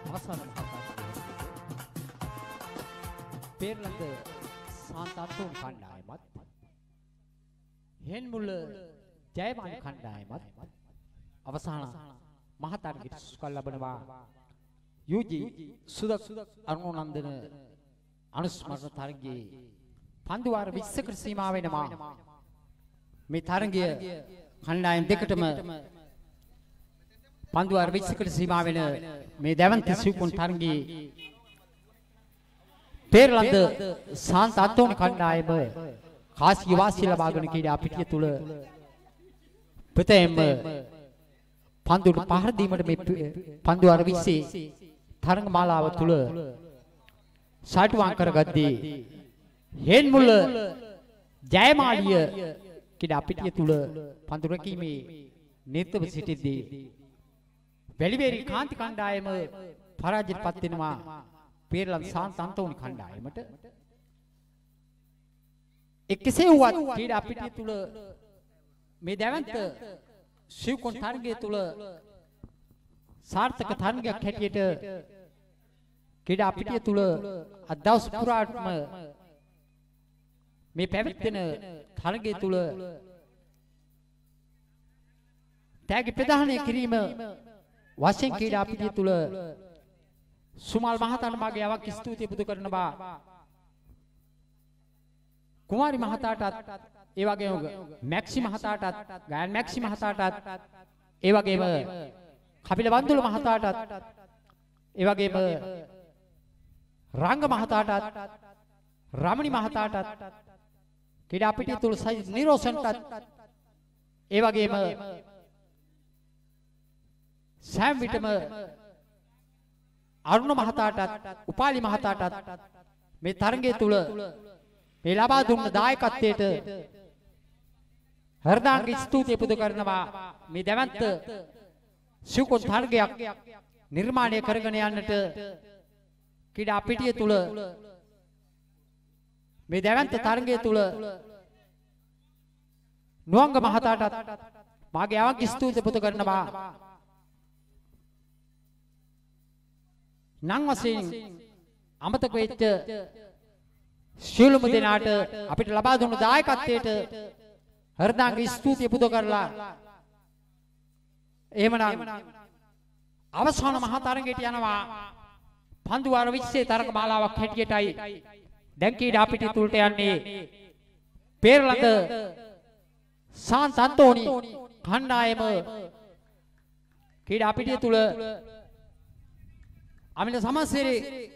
අවසාන මහතා පෙරළඳ සාන්තාතුන් කණ්ඩායමත් හෙන්මුල්ල ජයමාන කණ්ඩායමත් අවසාන මහතාට සුකල් ලබනවා යූජී සුදක් අරුණනන්දන අනුස්මරණ තරගයේ පන්දු වාර 20කට සීමා වෙනවා මේ තරගය කණ්ඩායම් දෙකටම පන්දු වාර 20කට සීමා වෙන මේ දැවන්ත සිව්පොන් තරගයේ පෙරළඳ සාන්තාතුන් කණ්ඩායම කාසිය වාසිය ලබාගෙන ක්‍රීඩා පිටිය තුල ප්‍රථම පන්දුට පහර දීමට මේ පන්දු වාර 20 තරඟ මාලාව තුල සාටුවාන් කරගද්දී හෙන්මුල්ල ජයමාලිය ක්‍රීඩා පිටිය තුල පන්දු රැකීමේ නිරතව සිටිද්දී වැලිවේරි කාන්ති කණ්ඩායම පරාජයටපත් වෙනවා පෙරළඳ සාන්තාතුන් කණ්ඩායමට. එක්කසේ වුවත් ක්‍රීඩා පිටිය තුල මේ දැවන්ත සිව්කොන් තරගය තුල සාර්ථක තරගයක් හැටියට ක්‍රීඩා පිටිය තුල අදවස් පුරාටම මේ පැවැත්වෙන තරගය තුල තෑගි ප්‍රදානය කිරීම වශයෙන් ක්‍රීඩා පිටිය තුල සුමල් මහතාට මගේ අවක් ස්තුතිය පුද කරනවා. කුමාරි මහතාටත් ඒ වගේම මැක්සි මහතාටත් ගයන් මැක්සි මහතාටත් ඒ වගේම කපිල වන්දුල මහතාටත් ඒ වගේම රංග මහතාටත් රමණි මහතාටත් ක්‍රීඩා පිටිය තුල නිරෝෂන්ටත් ඒ වගේම සෑම විටම අරුණ මහතාටත් උපාලි මහතාටත් මේ තරගය තුල මේ ලබා දුන්න දායකත්වයට හෘදාංග ස්තුතිය පුද කරනවා. මේ දැවන්ත සිව්කොන් තරගයක් නිර්මාණය කරගෙන යන්නට ක්‍රීඩා පිටිය තුල මේ දැවන්ත තරගය තුල නුවංග මහතාටත් මාගේ අවංක ස්තුතිය පුද කරනවා. නම් වශයෙන් අමතක වෙච්ච සියලුම දෙනාට අපිට ලබා දුන්න දායකත්වයට හෘදාංග ස්තුතිය පුද කරලා එහෙමනම් අවසාන මහා තරගයට යනවා. පන්දු වාර 20 තරග මාලාවක් හැටියටයි දැන් ක්‍රීඩා පිටිය තුලට යන්නේ පෙරළඳ සාන්තාතුන් කණ්ඩායම ක්‍රීඩා පිටිය තුල අමිල සමස්සිරි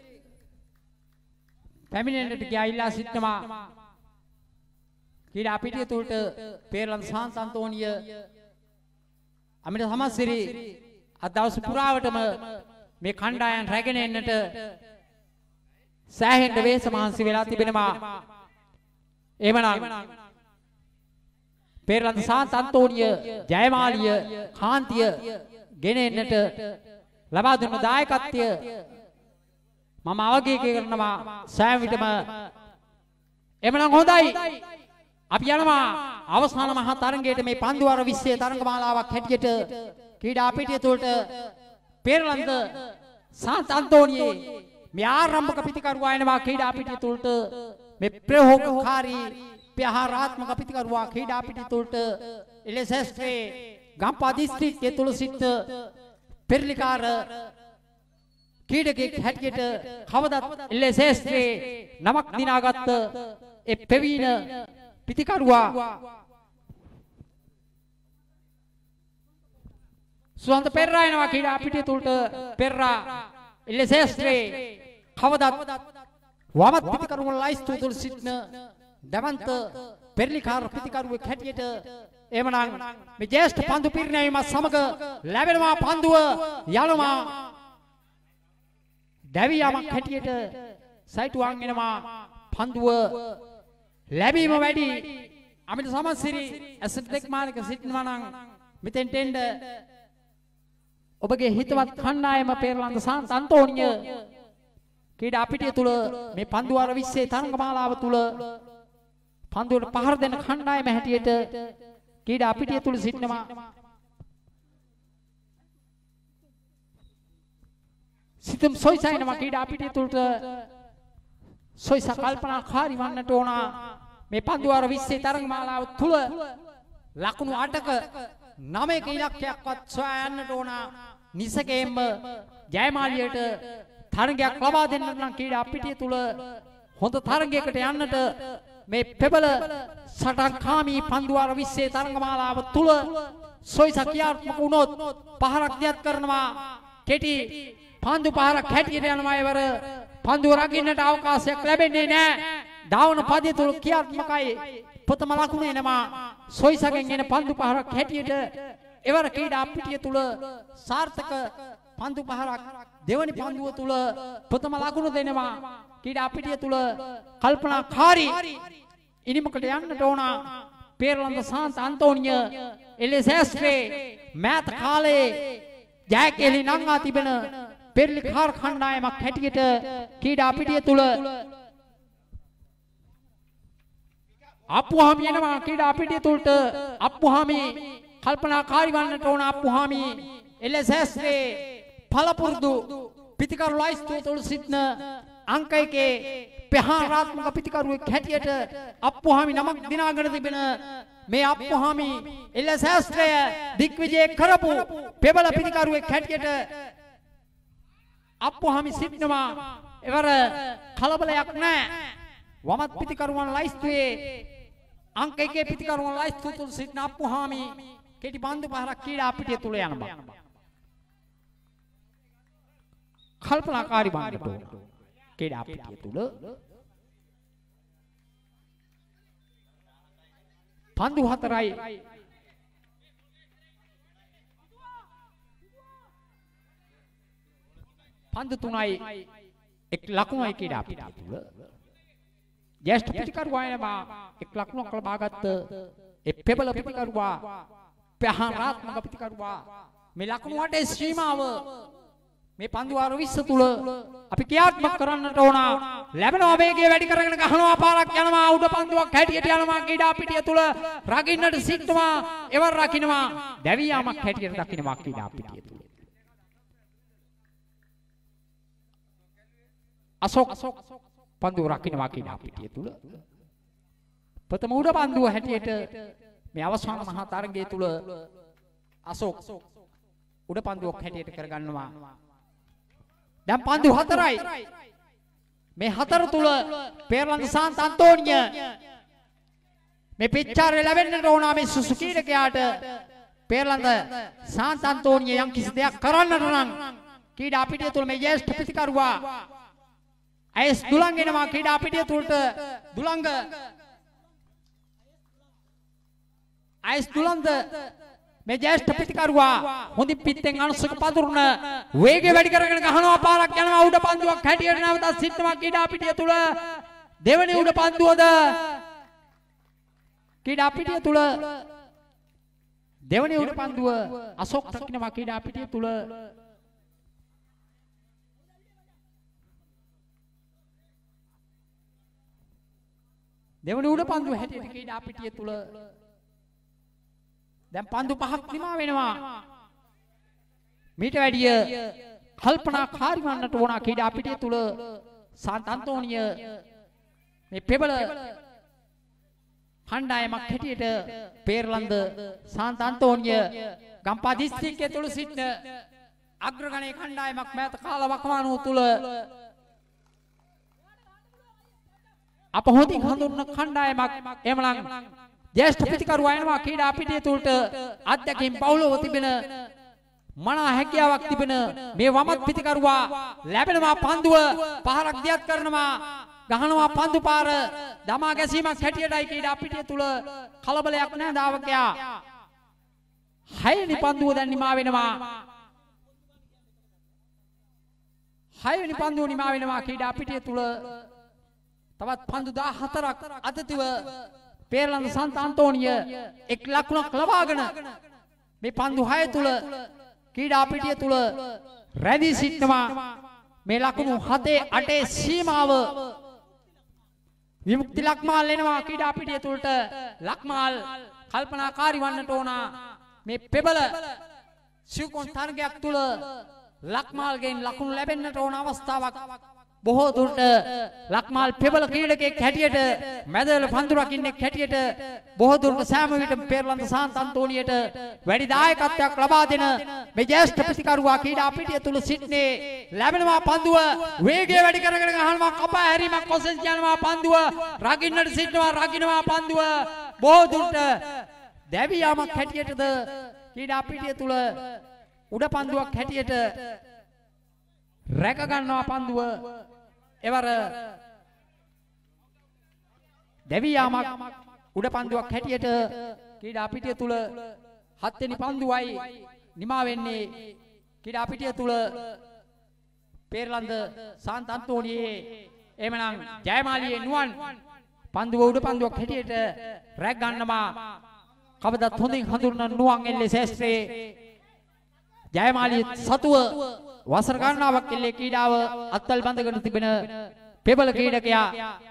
පැමිණෙන්නට ගියා ඉල්ලා සිටනවා. ක්‍රීඩා පිටිය තුලට පෙරළඳ සාන්තාතුන්ිය අමිල සමස්සිරි අද දවස් පුරාවටම මේ කණ්ඩායම් රැගෙන එන්නට සෑහෙන වේස මහන්සි වෙලා තිබෙනවා. එහෙමනම් පෙරළඳ සාන්තාතුන්ිය ජයමාලිය කාන්තිය ගෙන එන්නට ලබා දුන්න දායකත්වය මම අවගය කරනවා සෑම විටම. එමනම් හොඳයි අපි යනවා අවසාන මහා තරගයට මේ පන්දු වාර 20 තරග මාලාවක් හැටියට ක්‍රීඩා පිටිය තුලට පෙරළඳ සාන්තාතුන්ියේ මේ ආරම්භක පිටිකරුවා එනවා ක්‍රීඩා පිටිය තුලට මේ ප්‍රයෝගකාරී ප්‍රහාරාත්මක පිටිකරුවා ක්‍රීඩා පිටිය තුලට එලෙසස්ත්‍රේ ගම්පහ දිස්ත්‍රික්කයේ තුල සිට පෙරලිකාර ක්‍රීඩකෙක් හැටියට කවදත් එල්ලේසේස්ත්‍රේ නමක් දිනාගත්ත ඒ පෙවීන පිටිකරුවා සුවන්ත පෙරරා එනවා ක්‍රීඩා පිටිය තුලට. පෙරරා එල්ලේසේස්ත්‍රේ කවදත් වමත් පිටිකරුවන් ලයිස්තු තුල සිටින දවන්ත පෙරලිකාර පිටිකරුවෙක් හැටියට එමනම් මේ ජේෂ්ඨ පන්දු පිරිනැමීම සමග ලැබෙනවා පන්දුව යනවා දැවියාමක් හැටියට සයිටුවන් එනවා පන්දුව ලැබීම වැඩි අමිත සමස්සිරි ඇසට් දෙක් මාර්ග සිටිනවා නම් මෙතෙන්ට එන්න ඔබගේ හිතවත් කණ්ඩායම පෙරළඳ සාන්තාතුන්ිය ක්‍රීඩා පිටිය තුල මේ පන්දු වාර 20 තරඟ මාලාව තුල පන්දුවට පහර දෙන කණ්ඩායම හැටියට ක්‍රීඩා පිටිය තුල සිටිනවා. සිත සිතුම් සොයිසයිනවා ක්‍රීඩා පිටිය තුලට සොයිස කල්පනාකාරී වන්නට ඕන මේ පන්දු වාර 20 තරඟ මාලාව තුල ලකුණු 8ක 9ක ඉලක්කයක්වත් සොයා යන්නට ඕන නිසකෙම්ම ජයමාලියට තරඟයක් ලබා දෙන්නට නම් ක්‍රීඩා පිටිය තුල හොඳ තරඟයකට යන්නට මේ පෙබල සටන්කාමී පන්දු වාර 20 තරඟ මාලාව තුල සොයිස ක්‍රියාත්මක වුණොත් පහරක් දියත් කරනවා කෙටි පන්දු පහරක් හැටියට යනවා එවර පන්දු රකින්නට අවකාශයක් ලැබෙන්නේ නැහැ. ධාවන පදය තුල ක්‍රියාත්මකයි. ප්‍රථම ලකුණ එනවා සොයිසගෙන් එන පන්දු පහරක් හැටියට එවර ක්‍රීඩා පිටිය තුල සාර්ථක පන්දු පහරක් දෙවනි පන්දුව තුල ප්‍රථම ලකුණ දෙනවා. ක්‍රීඩා පිටිය තුල කල්පනාකාරී ඉනිමකට යන්නට ඕන පේරලන්ද සාන්ත අන්තෝනිය එලෙසැස්ට්‍රේ මෑත කාලයේ ජයකෙලි නංගා තිබෙන පෙරලි කාර් කණ්ඩායමක් හැටියට ක්‍රීඩා පිටිය තුල අප්පුහාමි එනවා ක්‍රීඩා පිටිය තුලට අප්පුහාමි කල්පනාකාරී වන්නට ඕන අප්පුහාමි එලෙසැස්ට්‍රේ පළපුරුදු පිටිකරු ලයිස්තුව තුල සිටින අංක 1 පහාරාත්මක පිටිකරුවෙක් හැටියට අප්පුහාමි නමක් දිනාගෙන තිබෙන මේ අප්පුහාමි එලෙසැස්ට්‍රය දිග්විජය කරපු පෙබල පිටිකරුවෙක් හැටියට අප්පුහාමි සිටිනවා. එවර කලබලයක් නැහැ. වමත් පිටිකරුවන් ලයිස්තුවේ අංක 1 පිටිකරුවන් ලයිස්තුව තුල සිටින අප්පුහාමි කෙටි පන්දු පහරක් ක්‍රීඩා පිටිය තුල යන බව. කල්පනාකාරී වන්නට ඕන. ක්‍රීඩා පිටිය තුල පන්දු 4යි පන්දු 3යි එක් ලකුණයි ක්‍රීඩා පිටිය තුල ජේෂ්ඨ පිටිකරුවා එනවා එක් ලකුණක් ලබාගත් ඒ පෙබල පිටිකරුවා පහාරාත්මක පිටිකරුවා මේ ලකුණු 8 සීමාව මේ පන්දු වාර 20 තුල අපි ක්‍රියාත්මක කරන්නට ඕන. ලැබෙනවා වේගය වැඩි කරගෙන ගහනවා පාරක් යනවා උඩ පන්දුවක් හැටියට යනවා ක්‍රීඩා පිටිය තුල රකින්නට සිටනවා එවර රකින්නවා දැවි යාමක් හැටියට රකින්නවා ක්‍රීඩා පිටිය තුල. අශෝක් පන්දුව රකින්නවා ක්‍රීඩා පිටිය තුල ප්‍රථම උඩ පන්දුව හැටියට මේ අවසාන මහා තරගය තුල අශෝක් උඩ පන්දුවක් හැටියට කරගන්නවා. දැන් පන්දු 4යි මේ 4 තුල පේරලන්ද සාන්ත අන්තෝනිය මේ පිච්චාරේ ලැබෙන්නට ඕන මේ සුසුකීඩකයාට පේරලන්ද සාන්ත අන්තෝනිය යම් කිසි දෙයක් කරන්නට නම් ක්‍රීඩා පිටිය තුල මේ ජේෂ්ඨ පිටිකරුවා අයස් දුලංග එනවා ක්‍රීඩා පිටිය තුලට දුලංග අයස් දුලන්ද මේ ජේෂ්ඨ පිටිකරුවා හොඳින් පිටෙන් අනුසක පදුරන වේගය වැඩි කරගෙන ගහනවා පාරක් යනවා උඩ පන්දුවක් හැටියට නැවතත් සිටනවා ක්‍රීඩා පිටිය තුල දෙවෙනි උඩ පන්දුවද ක්‍රීඩා පිටිය තුල දෙවෙනි උඩ පන්දුව අශෝක් රකින්නවා ක්‍රීඩා පිටිය තුල දෙවෙනි උඩ පන්දුව හැටියට ක්‍රීඩා පිටිය තුල දැන් පන්දු 5ක් නිමා වෙනවා. මීට වැඩිය කල්පනාකාරී වන්නට ඕන ක්‍රීඩා පිටිය තුල සාන්ත අන්තෝනිය මේ පෙබල කණ්ඩායමක් හැටියට පේරලන්ද සාන්ත අන්තෝනිය ගම්පහ දිස්ත්‍රික්කයේ තුල සිටින අග්‍රගණයේ කණ්ඩායමක් මෑත කාල වකවානුව තුල අප හොඳින් හඳුන්වන කණ්ඩායමක් එමනම් ජේෂ්ඨ පිටිකරුවා එනවා ක්‍රීඩා පිටිය තුලට අධ්‍යක්ෂින් පවුලව තිබෙන මනා හැකියාවක් තිබෙන මේ වමත් පිටිකරුවා ලැබෙනවා පන්දුව පහරක් දියත් කරනවා ගහනවා පන්දු පාර දමා ගැසීමක් හැටියටයි ක්‍රීඩා පිටිය තුල කලබලයක් නැහැ දාවකයා. 6 වෙනි පන්දුව දැන් නිමා වෙනවා. 6 වෙනි පන්දුව නිමා වෙනවා ක්‍රීඩා පිටිය තුල තවත් පන්දු 14ක් අතතිව පේරලන්ද සාන්ත අන්තෝනිය එක් ලකුණක් ලබාගෙන මේ පන්දු 6 තුල ක්‍රීඩා පිටිය තුල රැඳී සිටනවා. මේ ලකුණු 7 8 සීමාව විමුක්ති ලක්මාල් එනවා ක්‍රීඩා පිටිය තුලට. ලක්මාල් කල්පනාකාරී වන්නට ඕන මේ පෙබල සිව්කොන් තරගයක් තුල ලක්මාල්ගෙන් ලකුණු ලැබෙන්නට ඕන අවස්ථාවක් බොහෝ දුරට ලක්මාල් පෙබල ක්‍රීඩකෙක් හැටියට මැදවල පන්දු රකින්නෙක් හැටියට බොහෝ දුරට සෑම විටම පෙරළන්ත සාන්ත අන්තෝනියට වැඩි දායකත්වයක් ලබා දෙන මේ ජ්‍යෙෂ්ඨ ප්‍රතිකරුවා ක්‍රීඩා පිටිය තුල සිටිනේ ලැබෙනවා පන්දුව වේගය වැඩි කරගෙන ගහනවා කපා හැරීමක් ඔසෙන් යනවා පන්දුව රකින්නට සිටිනවා පන්දුව බොහෝ දුරට දැවියාමක් හැටියටද ක්‍රීඩා පිටිය තුල උඩ පන්දුවක් හැටියට රැක ගන්නවා පන්දුව එවර දෙවියාමක් උඩ පන්දුවක් හැටියට ක්‍රීඩා පිටිය තුල 7 වෙනි පන්දුවයි නිමා වෙන්නේ ක්‍රීඩා පිටිය තුල පෙරළන්ද සාන්ත අන්තෝනියේ එමනම් ජයමාලියේ නුවන් පන්දුව උඩ පන්දුවක් හැටියට රැක ගන්නවා කවදත් හොඳින් හඳුන්වන නුවන් එල්ලේ ශේෂ්ත්‍රයේ ජයමාලිය සතුව වසර ගණනාවක් එල්ලේ ක්‍රීඩාව අත්වල බඳගෙන තිබෙන පෙබල ක්‍රීඩකයා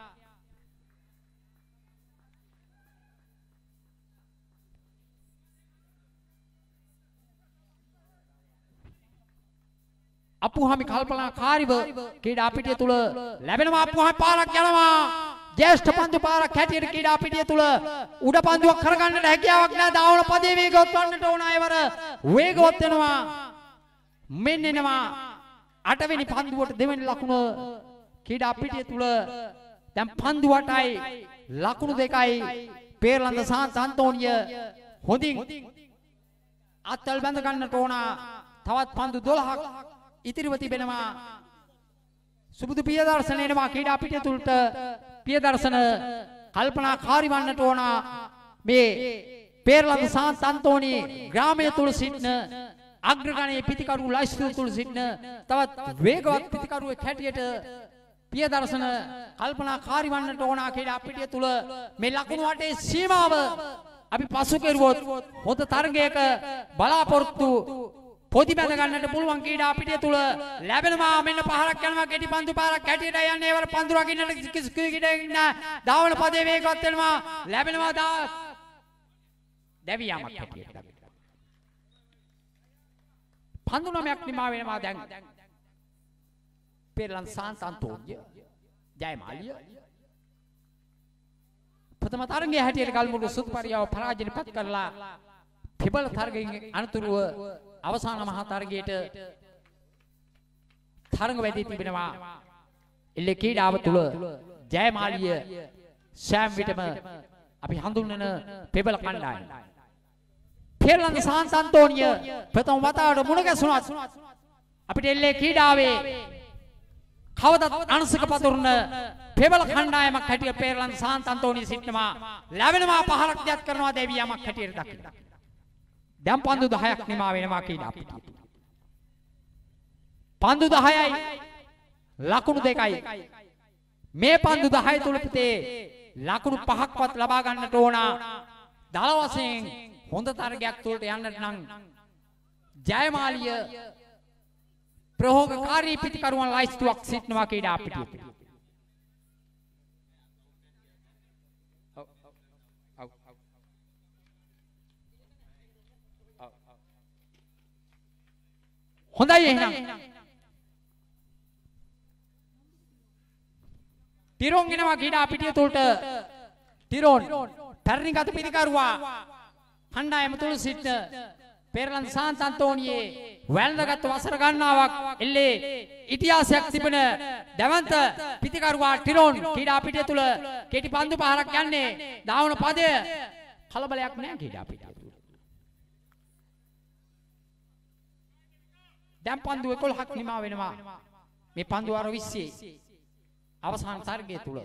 අපුහාමි කල්පනාකාරීව ක්‍රීඩා පිටිය තුල ලැබෙනවා අපුහාමි පාරක් යනවා ජ්‍යෙෂ්ඨ පන්දු පාරක් හැටියට ක්‍රීඩා පිටිය තුල උඩ පන්දුවක් කරගන්නට හැකියාවක් නැහැ දාවන පදේ වේගවත් වන්නට ඕන අයවර වේගවත් වෙනවා මෙන්න එනවා 8 වෙනි පන්දුවට දෙවෙනි ලකුණ ක්‍රීඩා පිටිය තුල දැන් පන්දු 8යි ලකුණු 2යි පෙරළන්ද සාන්ත අන්තෝනිය හොඳින් අත්වල බඳ ගන්නට ඕන තවත් පන්දු 12ක් ඉතිරිව තිබෙනවා සුබුදු පියදර්ශන එනවා ක්‍රීඩා පිටිය තුලට පියදර්ශන කල්පනාකාරී වන්නට ඕන මේ පෙරළන්ද සාන්ත අන්තෝනි ග්‍රාමයේ තුල සිටින අග්‍රගණයේ පිතිකරු ලයිස්තු තුල සිටින තවත් වේගවත් පිතිකරුවෙක් හැටියට පියදර්ශන කල්පනාකාරී වන්නට ඕන ක්‍රීඩා පිටිය තුල මේ ලකුණු වටේ සීමාව අපි පසු කෙරුවොත් හොඳ තරගයක බලාපොරොත්තු පොදි බැඳ ගන්නට පුළුවන් ක්‍රීඩා පිටිය තුල ලැබෙනවා මෙන්න පහරක් යනවා කෙටි පන්දු පාරක් හැටියට යන්නේ ඒවර පන්දු රකින්නට කිසිකෙකින් දාවන පදේ වේගවත් වෙනවා ලැබෙනවා දැවියාමක් හැටියට පන්දු 9ක් නිමා වෙනවා දැන් පෙරළන්ද සාන්ත අන්තෝනිය ජයමාලිය ප්‍රථම තරගයේ හැටියට කල්මුළු සුත්පරියාව පරාජයටපත් කරලා පෙබල තරගයෙන් අනතුරුව අවසාන මහා තරගයට තරඟ වැදී තිබෙනවා එල්ලේ ක්‍රීඩාව තුල ජයමාලිය සෑම විටම අපි හඳුන්වන පෙබල කණ්ඩායම පෙරළන්ද සාන්ත අන්තෝනිය ප්‍රථම වතාවට මුණ ගැසුණත් අපිට එල්ලේ ක්‍රීඩාවේ කවදත් අංශක පතුරන පෙබල කණ්ඩායමක් හැටියට පෙරළන්ද සාන්ත අන්තෝනිය සිටිනවා ලැබෙනවා පහරක් දියත් කරනවා දෙවියමක් හැටියට දකින්න දැන් පන්දු 10ක් නිමා වෙනවා ක්‍රීඩා පිටිය පන්දු 10යි ලකුණු 2යි මේ පන්දු 10 තුල පිටේ ලකුණු 5ක්වත් ලබා ගන්නට ඕන දල වශයෙන් හොඳ තරගයක් තුලට යන්නට නම් ජයමාලිය ප්‍රහෝගකාරී පිටිකරුවන් ලයිස්තුවක් සිටනවා ක්‍රීඩා පිටිය හොඳයි එහෙනම් තිරොන් එනවා ක්‍රීඩා පිටිය තුලට තිරොන් තරණිගත පිටිකරුවා කණ්ඩායම තුල සිටින පෙරළන්ද සාන්ත අන්තෝනියේ වැළඳගත් වසර ගණනාවක් එල්ලේ ඉතිහාසයක් තිබෙන දවන්ත පිටිකරුවා තිරොන් ක්‍රීඩා පිටිය තුල කෙටි පන්දු පහරක් යන්නේ දාවන පදය කලබලයක් නෑ ක්‍රීඩා පිටිය දැන් පන්දු 11ක් නිමා වෙනවා මේ පන්දු අර 20 අවසාන තරගය තුල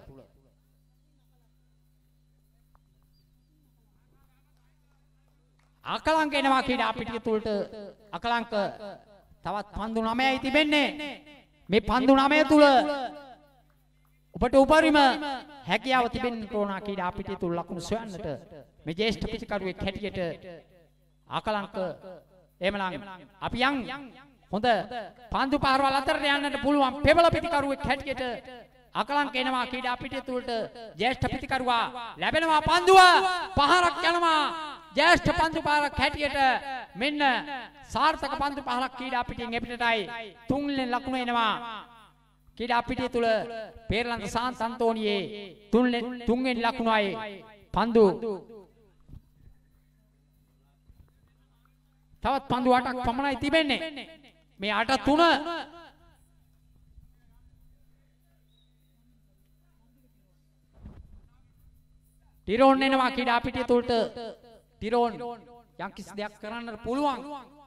අකලංක එනවා ක්‍රීඩා පිටිය තුලට අකලංක තවත් පන්දු 9යි තිබෙන්නේ මේ පන්දු 9 තුල ඔබට උපරිම හැකියාව තිබෙන්න ඕන ක්‍රීඩා පිටිය තුල ලකුණු සොයන්නට මේ ජ්‍යෙෂ්ඨ පිටිකරුවෙක් හැටියට අකලංක එහෙමනම් අපි යන් හොඳ පන්දු පාරවල් අතරට යන්නට පුළුවන් පෙබල පිටිකරුවෙක් හැටියට අකලංක එනවා ක්‍රීඩා පිටිය තුලට ජේෂ්ඨ පිටිකරුවා ලැබෙනවා පන්දුව පහරක් යනවා ජේෂ්ඨ පන්දු පහරක් හැටියට මෙන්න සාර්ථක පන්දු පහරක් ක්‍රීඩා පිටියෙන් එපිටටයි තුන්වෙනි ලකුණ එනවා ක්‍රීඩා පිටිය තුල පේරලන්ත සාන්ත අන්තෝනියේ තුන්වෙනි ලකුණයි පන්දු තවත් පන්දු 8ක් පමණයි තිබෙන්නේ මේ 8-3 ටිරෝන් එනවා ක්‍රීඩා පිටිය තුලට ටිරෝන් යම් කිසි දෙයක් කරන්නට පුළුවන්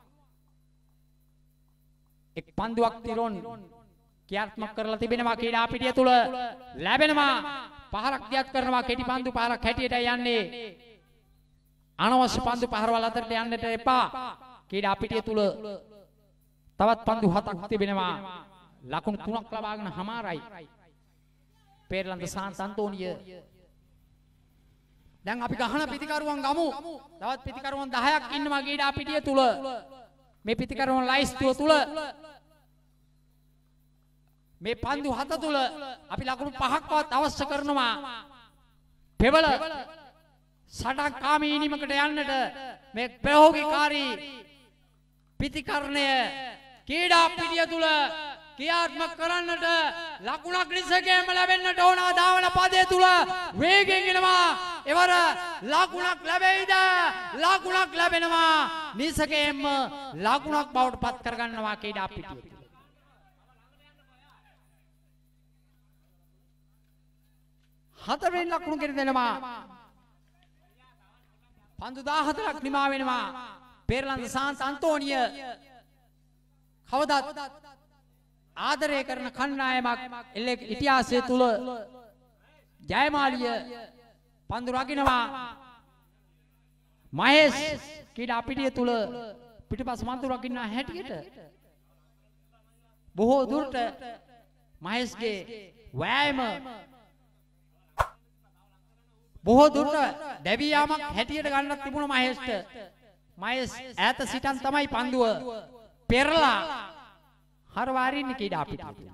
එක් පන්දුවක් ටිරෝන් ක්‍රියාත්මක කරලා තිබෙනවා ක්‍රීඩා පිටිය තුල ලැබෙනවා පහරක් දියත් කරනවා කෙටි පන්දු පහරක් හැටියට යන්නේ අනවශ්‍ය පන්දු පහරවල් අතරට යන්නට එපා ක්‍රීඩා පිටිය තුල තවත් පන්දු 7ක් තිබෙනවා ලකුණු 3ක් ලබාගෙන හමාරයි පේරලන්ත සාන්ත අන්තෝනිය දැන් අපි ගහන පිටිකරුවන් ගමු තවත් පිටිකරුවන් 10ක් ඉන්නවා ක්‍රීඩා පිටිය තුල මේ පිටිකරුවන් ලයිස්තුව තුල මේ පන්දු 7 තුල අපි ලකුණු 5ක්වත් අවශ්‍ය කරනවා පෙවල සටන් කාමී නිමකට යන්නට මේ ප්‍රයෝගිකාරී පිටිකරණය ක්‍රීඩා පිටිය තුල ක්‍රියාත්මක කරන්නට ලකුණක් නිසකේම ලැබෙන්නට ඕන ධාවන පදයේ තුල වේගෙන් එනවා එවර ලකුණක් ලැබෙයිද ලකුණක් ලැබෙනවා නිසකේම ලකුණක් බවට පත් කරගන්නවා ක්‍රීඩා පිටිය හතරවෙනි ලකුණු කෙරෙ දෙනවා පන්දු 14ක් නිමා වෙනවා පේරලන්ත සාන්ත අන්තෝනිය කවදාත් ආදරය කරන කණ්ඩායමක් එල්ලේ ඉතිහාසය තුල ජයමාලිය පන්දු රකින්නවා මහේෂ් ක්‍රීඩා පිටිය තුල පිටිපස්ස පන්දු රකින්න හැටියට බොහෝ දුරට මහේෂ්ගේ වෑයම බොහෝ දුරට දැවි යාමක් හැටියට ගන්නත් තිබුණා මහේෂ්ට මහේෂ් ඈත සිටන් තමයි පන්දුව පෙරලා හරවාරින්නේ ක්‍රීඩා පිටිය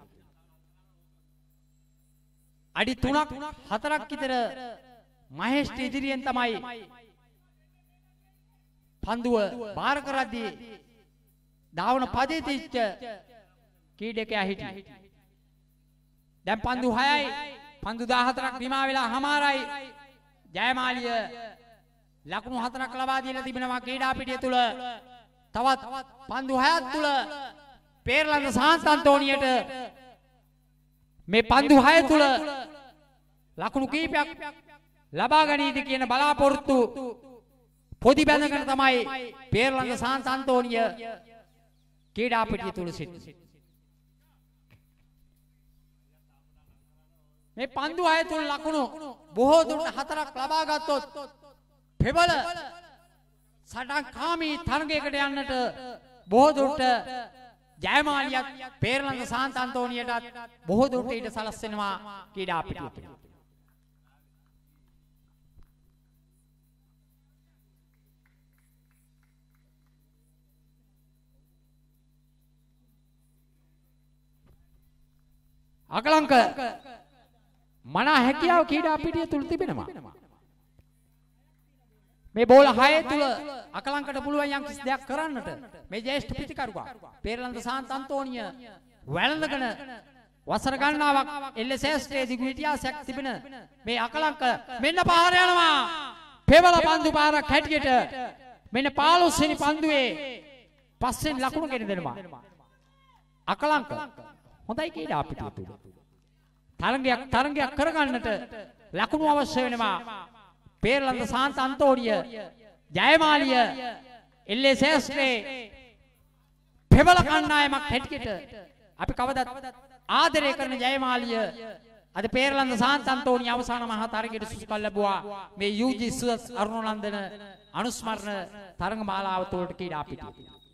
අඩි 3ක් 4ක් විතර මහේෂ්ට ඉදිරියෙන් තමයි පන්දුව බාර කරද්දී ධාවන පදයේ තිච්ච ක්‍රීඩකයා හිටියේ දැන් පන්දු 6යි පන්දු 14ක් නිමා වෙලා හමාරයි ජයමාලිය ලකුණු 4ක් ලබා දීලා තිබෙනවා ක්‍රීඩා පිටිය තුල තවත් පන්දු 6ක් තුල පේරලන්ත සාන්ත අන්තෝනියට මේ පන්දු 6 තුල ලකුණු කීපයක් ලබා ගනීද කියන බලාපොරොත්තු පොඩි බැඳගෙන තමයි පේරලන්ත සාන්ත අන්තෝනිය ක්‍රීඩා පිටිය තුල සිටින්නේ මේ පන්දු 6 තුල ලකුණු බොහෝ දුරට 4ක් ලබා ගත්තොත් පෙවල සටන් කාමී තරගයකට යන්නට බොහෝ දුරට ජයමාලියක් පේරලන්ත සාන්ත අන්තෝනියටත් බොහෝ දුරට ඊට සලස්වෙනවා ක්‍රීඩා පිටිය තුල අකලංක මනා හැකියාව ක්‍රීඩා පිටිය තුල තිබෙනවා මේ බෝල 6 තුල අකලංකට පුළුවන් යම් කිසි දෙයක් කරන්නට මේ ජේෂ්ඨ පිටිකරුවා පේරලන්ත සාන්ත අන්තෝනිය වැළඳගෙන වසර ගණනාවක් එල්එස්එස්ටේ දිගු ඉතිහාසයක් තිබෙන මේ අකලංක මෙන්න පාර යනවා පෙවල පන්දු පාරක් හැටියට මෙන්න 15 වෙනි පන්දුවේ පස්වෙනි ලකුණු ගෙන දෙනවා අකලංක හොඳයි ක්‍රීඩා පිටිය තුල තරංගයක් කරගන්නට ලකුණු අවශ්‍ය වෙනවා පේරලන්ත සාන්ත අන්තෝනිය ජයමාලිය එල්එස්එස්ටේ පෙවල කණ්ඩායමක් හැටියට අපි කවදත් ආදරය කරන ජයමාලිය අද පේරලන්ත සාන්ත අන්තෝනිය අවසාන මහා තරගයට සුසුකල් ලැබුවා මේ යූජි සුස් අරුණනන්දන අනුස්මරණ තරඟ මාලාව තුළට ක්‍රීඩා පිටිය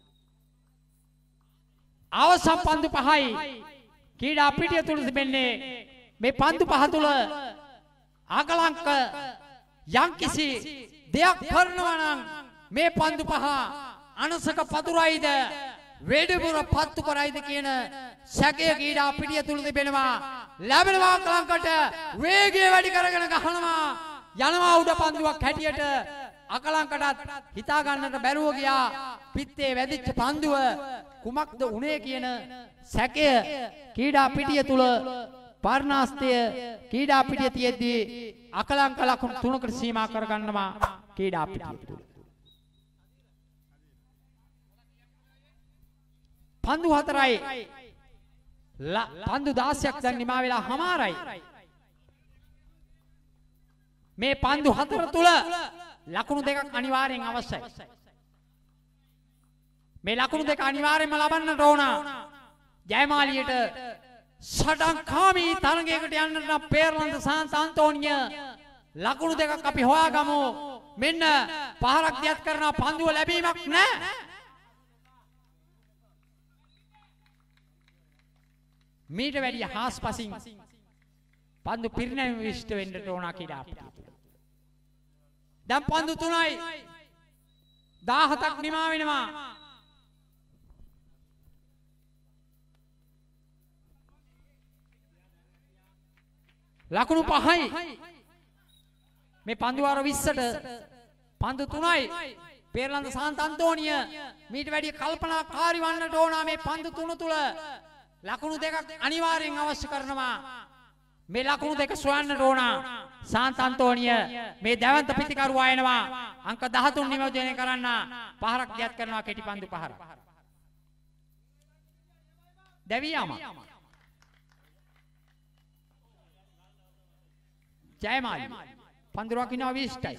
අවසන් පන්දු 5යි ක්‍රීඩා පිටිය තුල තිබෙන්නේ මේ පන්දු 5 තුල අකලංක යම්කිසි දෙයක් කරනවා නම් මේ පන්දු 5 අනුසක පතුරයිද වේඩිපුර පත්තු කරයිද කියන සැකය ක්‍රීඩා පිටිය තුල තිබෙනවා. ලැබෙනවා අකලංකට වේගය වැඩි කරගෙන ගහනවා. යනවා උඩ පන්දුවක් හැටියට අකලංකටත් හිතා ගන්නට බැරුව ගියා. පිත්තේ වැදිච්ච පන්දුව කුමක්ද උනේ කියන සැකය ක්‍රීඩා පිටිය තුල පර්ණාස්තය ක්‍රීඩා පිටිය තියෙද්දී අකලංක ලකුණු 3කට සීමා කරගන්නවා ක්‍රීඩා පිටිය තුල. පන්දු 4යි පන්දු 16ක් දැන් නිමා වෙලා හමාරයි. මේ පන්දු 4 තුල ලකුණු දෙකක් අනිවාර්යෙන් අවශ්‍යයි. මේ ලකුණු දෙක අනිවාර්යෙන්ම ලබන්නට ඕන. ජයමාලියට සඩන්කාමී තරගයකට යන්නට නම් පේරලන්ත සාන්ත අන්තෝනිය ලකුණු දෙකක් අපි හොයාගමු. මෙන්න පහරක් දියත් කරන පන්දුව ලැබීමක් නැහැ. මීට වැඩිය හාස්පසින් පන්දු පිරිනැමීම විශිෂ්ට වෙන්නට ඕන කියලා අපිට. දැන් පන්දු 3යි 17ක් නිමා වෙනවා. ලකුණු 5යි මේ පන්දු වාර 20ට පන්දු 3යි පේරලන්ත සාන්ත අන්තෝනිය මීට වැඩිය කල්පනාකාරී වන්නට ඕන. මේ පන්දු 3 තුල ලකුණු දෙකක් අනිවාර්යෙන් අවශ්‍ය කරනවා. මේ ලකුණු දෙක සොයන්නට ඕන. සාන්ත අන්තෝනිය මේ දැවන්ත පිටිකරුවා එනවා. අංක 13 නියෝජනය කරන්න පහරක් දියත් කරනවා. කෙටි පන්දු පහර දෙවියම ජයමාලි පන්දු රකින්නවා 20යි.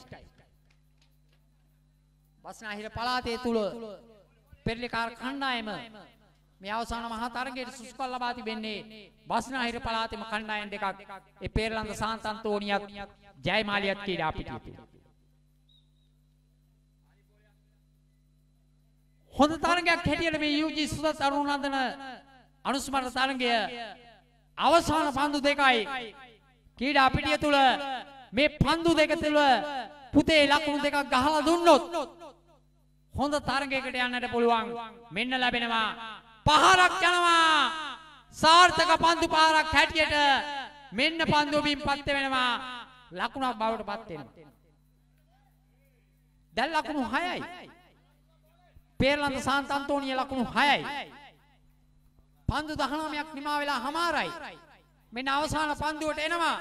බස්නාහිර පළාතේ තුල පෙරලිකාර කණ්ඩායම මේ අවසාන මහා තරගයේ සුසුකල් ලබා තිබෙන්නේ බස්නාහිර පළාතේම කණ්ඩායම් දෙකක්. ඒ පේරලන්ත සාන්ත අන්තෝනියත් ජයමාලියත් ක්‍රීඩා පිටිය තුල. හොඳ තරගයක් හැටියට මේ UG සුදත් අරුණනන්දන අනුස්මරණ තරගය අවසාන පන්දු දෙකයි ක්‍රීඩා පිටිය තුල. මේ පන්දු දෙක තුල පුතේ ලකුණු දෙකක් ගහලා දුන්නොත් හොඳ තරගයකට යන්නට පුළුවන්. මෙන්න ලැබෙනවා පහරක් යනවා. සාර්ථක පන්දු පහරක් හැටියට මෙන්න පන්දුව බිම්පත් වෙනවා. ලකුණක් බවට පත් වෙනවා. දැන් ලකුණු 6යි. පේරලන්ත සාන්ත අන්තෝනිය ලකුණු 6යි. පන්දු 19ක් නිමා වෙලා හමාරයි. මෙන්න අවසාන පන්දුවට එනවා.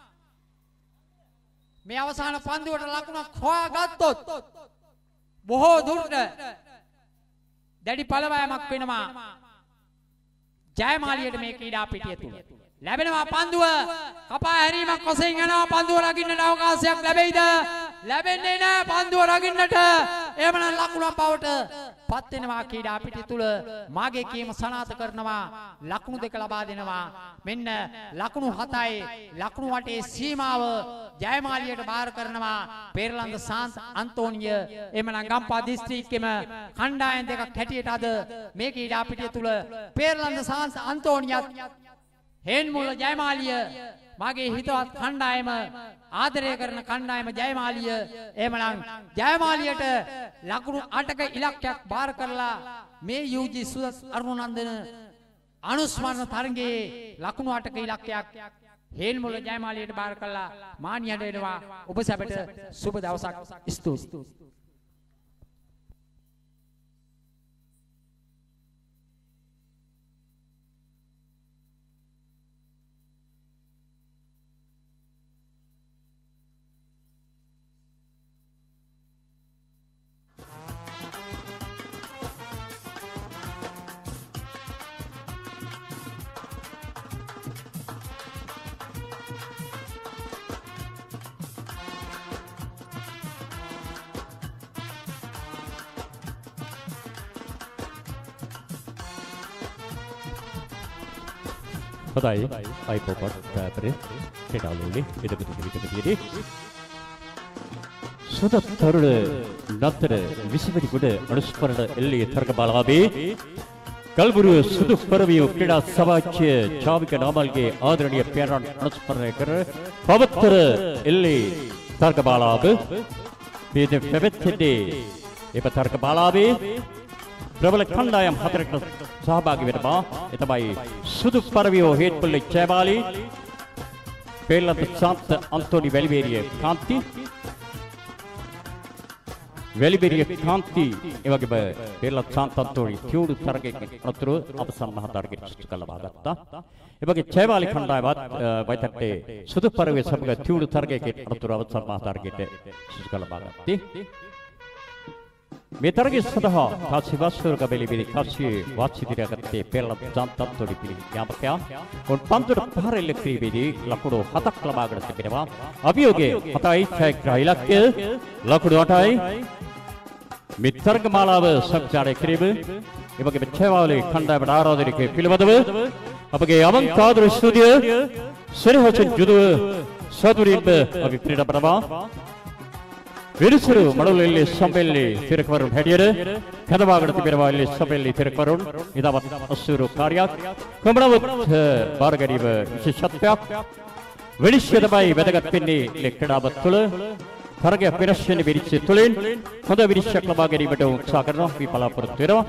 මේ අවසාන පන්දුවට ලකුණක් හොයාගත්තොත් බොහෝ දුරට දැඩි පළවෑමක් වෙනවා ජයමාලියට මේ ක්‍රීඩා පිටිය තුල. ලැබෙනවා පන්දුව කපා හැරීමක් වශයෙන් යනවා. පන්දුව රකින්නට අවකාශයක් ලැබෙයිද? ලැබෙන්නේ නැහැ පන්දුව රකින්නට. එහෙමනම් ලකුණක් බවට පත් වෙනවා ක්‍රීඩා පිටිය තුල. මාගේ කීම සනාථ කරනවා. ලකුණු දෙක ලබා දෙනවා. මෙන්න ලකුණු 7යි ලකුණු 8ේ සීමාව ජයමාලියට බාර කරනවා පේරලන්ත සාන්ත අන්තෝනිය. එහෙමනම් ගම්පහ දිස්ත්‍රික්කෙම කණ්ඩායම් දෙකක් හැටියට අද මේ ක්‍රීඩා පිටිය තුල පේරලන්ත සාන්ත අන්තෝනියත් හේන්මුල්ල ජයමාලිය මගේ හිතවත් කණ්ඩායම ආදරය කරන කණ්ඩායම ජයමාලිය. එහෙමනම් ජයමාලියට ලකුණු 8ක ඉලක්කයක් බාර කරලා මේ UG සුදත් අරුණනන්දන අනුස්මරණ තරගයේ ලකුණු 8ක ඉලක්කයක් හේන්මුල්ල ජයමාලියට බාර කරලා මානියට වෙනවා. ඔබ සැපට සුබ දවසක්. ස්තුතියි. හොඳයි අයිපොපට් පැපරේ කෙටාලුලි ඉදපිට විදිහේ සුදත් තරුණ නතර 20 වෙනි කොට අනුස්මරණ එල්ලේ තරග බලාවේ කල්බුරුව සුදු පරවිය ක්‍රීඩා සමාජය චාවික නාමල්ගේ ආදරණීය පෙරණ අනුස්මරණය කර පවත්තර එල්ලේ තරග බලාව මේ පැවැත්වෙන්නේ එප තරග බලාවේ ප්‍රබල කණ්ඩායම් හතරකට සහභාගී වෙනවා. ඒ තමයි සුදු පරවියෝ හේත්පොල්ලේ ජයමාලි, පෙරළත සාන්ත අන්තෝනි වැලිවේරිය කාන්ති, වැලිවේරිය කාන්ති ඒ වගේම පෙරළත සාන්ත අන්තෝනි තියුණු තරගයක අතුරු අවසන් මහතරගයට සුදුසුකම් ලබා ගත්තා. ඒ වගේ ජයමාලි කණ්ඩායමත් වයිතට්ටේ සුදු පරවිය සමග තියුණු තරගයක අතුරු අවසන් මහතරගයට සුදුසුකම් ලබා ගත්තේ. මේ තරගය සඳහා කාසි වස්තුරක බෙලිබිලි කාසි වාචිදිරගත්තේ පෙරළත සාන්ත අන්තෝනි පිළි යාමකයා උන් පන්දුර පහරෙල්ල ක්‍රීඩේදී ලකුණු 7ක් ලබාගෙන තිබෙනවා. අභියෝගයේ 7යි ඡායග්‍රාහී ඉලක්කය ලකුණු 8යි. මේ තරග මාලාව සංචාරය කිරීම ඒ වගේම ජයමාලි කණ්ඩායමට ආරාධනය පිළිබඳව අපගේ අවංක ආදර ස්තුතිය සෙනෙහසින් යුතුව සතුටින්ම අපි පිළිගන්නවා. විරුසුරු මඩුල්ලෙල්ලේ සම්බෙල්ලේ තිරකවරුන් හැටියට කැඳවාගෙන තිබෙනවා. එල්ලේ සම්බෙල්ලේ තිරකවරුන් ඉදවත් අසුරු කාර්යයක් කොමනවත් බාර ගැනීම විශේෂත්වයක් වෙලිෂ්‍ය තමයි වැදගත් වෙන්නේ ලෙක්කඩාවත් තුළ තරගය පෙරස්යෙන් විරිච්ච තුළින් හොඳ විරිච්චයක් ලබා ගැනීමට උත්සාහ කරනවා. අපි බලාපොරොත්තු වෙනවා.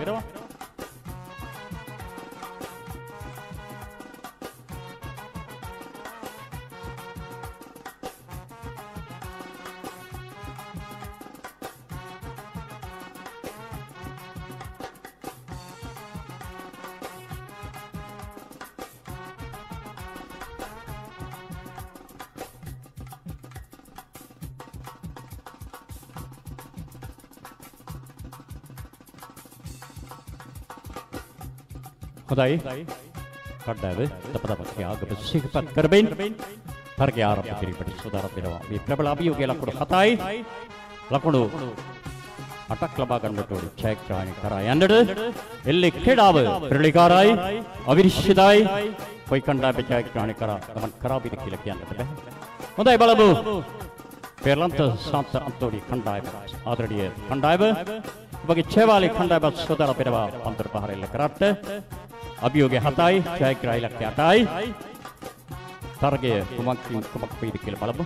හොඳයි කණ්ඩායම තපතපත් ආගම සිහිපත් කරමින් තරගය ආරම්භ කිරීමට සූදානම් වෙනවා. මේ ප්‍රබල අභියෝගයේ ලකුණු 7යි ලකුණු 8ක් ලබා ගන්නට ඕනේ ඡායග්‍රාහණය කරා යන්නට. එල්ලේ ක්‍රීඩාව ප්‍රලිකාරයි අවිරිශ්චිතයි. කොයි කණ්ඩායම ඡායග්‍රාහණය කරා ගමන් කරාවිද කියලා කියන්නට බෑ. හොඳයි බලමු. පෙරළත සාන්ත අන්තෝනි කණ්ඩායම ආදරණීය කණ්ඩායම වගේ ජයමාලි කණ්ඩායම සෝදානම් වෙනවා. පන්තර පහරෙල්ල කරාට අභියෝගය 7යි ඡායග්‍රාහී ඉලක්කය 8යි. තරගය කුමක් වේද කියලා බලමු.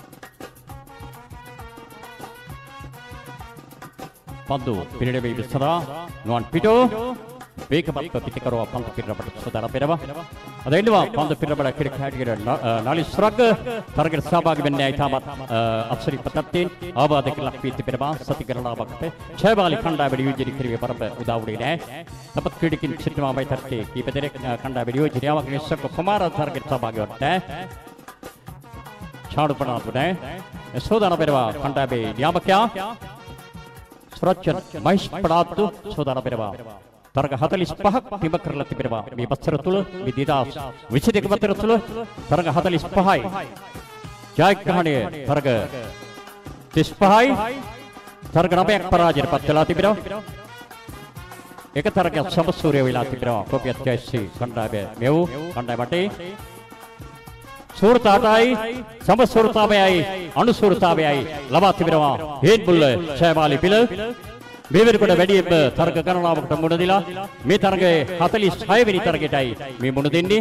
පන්දු පිරිනැමීම සඳහා නුවන් පිටෝ වේගවත් පිටිකරව පන්දු පිරිනැමීමට සූදානම් වෙනවා. අද එන්නවා පන්දු පිරිනැමීම ක්‍රිකට් හැටියට නාලි සුරග්ග තරගයට සහභාගී වෙන්නේ ඉතාමත් අක්ෂරී පතත්තෙන් ආවාදක ලක් වී තිබෙනවා. සති ගණනාවකට ජයමාලි කණ්ඩායම නියෝජනය කිරීමේ පරම උදා වුණේ නැහැ. තපත් ක්‍රීඩකින් සිටිනවා වයිතරකේ කීප දෙනෙක් කණ්ඩායම නියෝජනයක් නිශ්චක කුමාර තරගයට සහභාගී වුණා. ඡාඩුපනාතුනේ සෝදානම් වෙනවා කණ්ඩායමේ නියාමකයා සුරජ්ජන් මහේෂ් පඩාතු සෝදානම් වෙනවා. තරග 45ක් තිබ කරලා තිබෙනවා. මේ වසර තුල මේ 2022 වසර තුල තරග 45යි. ජයග්‍රහණය තරග 35යි. තරග 9ක් පරාජයට පත් වෙලා තිබෙනවා. එක තරගයක් සමසූරය වෙලා තිබෙනවා. කොපියත් ජයශ්‍රී කණ්ඩායම මෙව් කණ්ඩායමට සූරතාවයි සමසූරතාවයයි අනුසූරතාවයයි ලබා තිබෙනවා. හේන්බුල්ල ජයමාලි පිළ මේ වෙනකොට වැඩිම තරග ගණනාවකට මුණ දීලා මේ තරගයේ 46 වෙනි තරගයටයි මේ මුණ දෙන්නේ.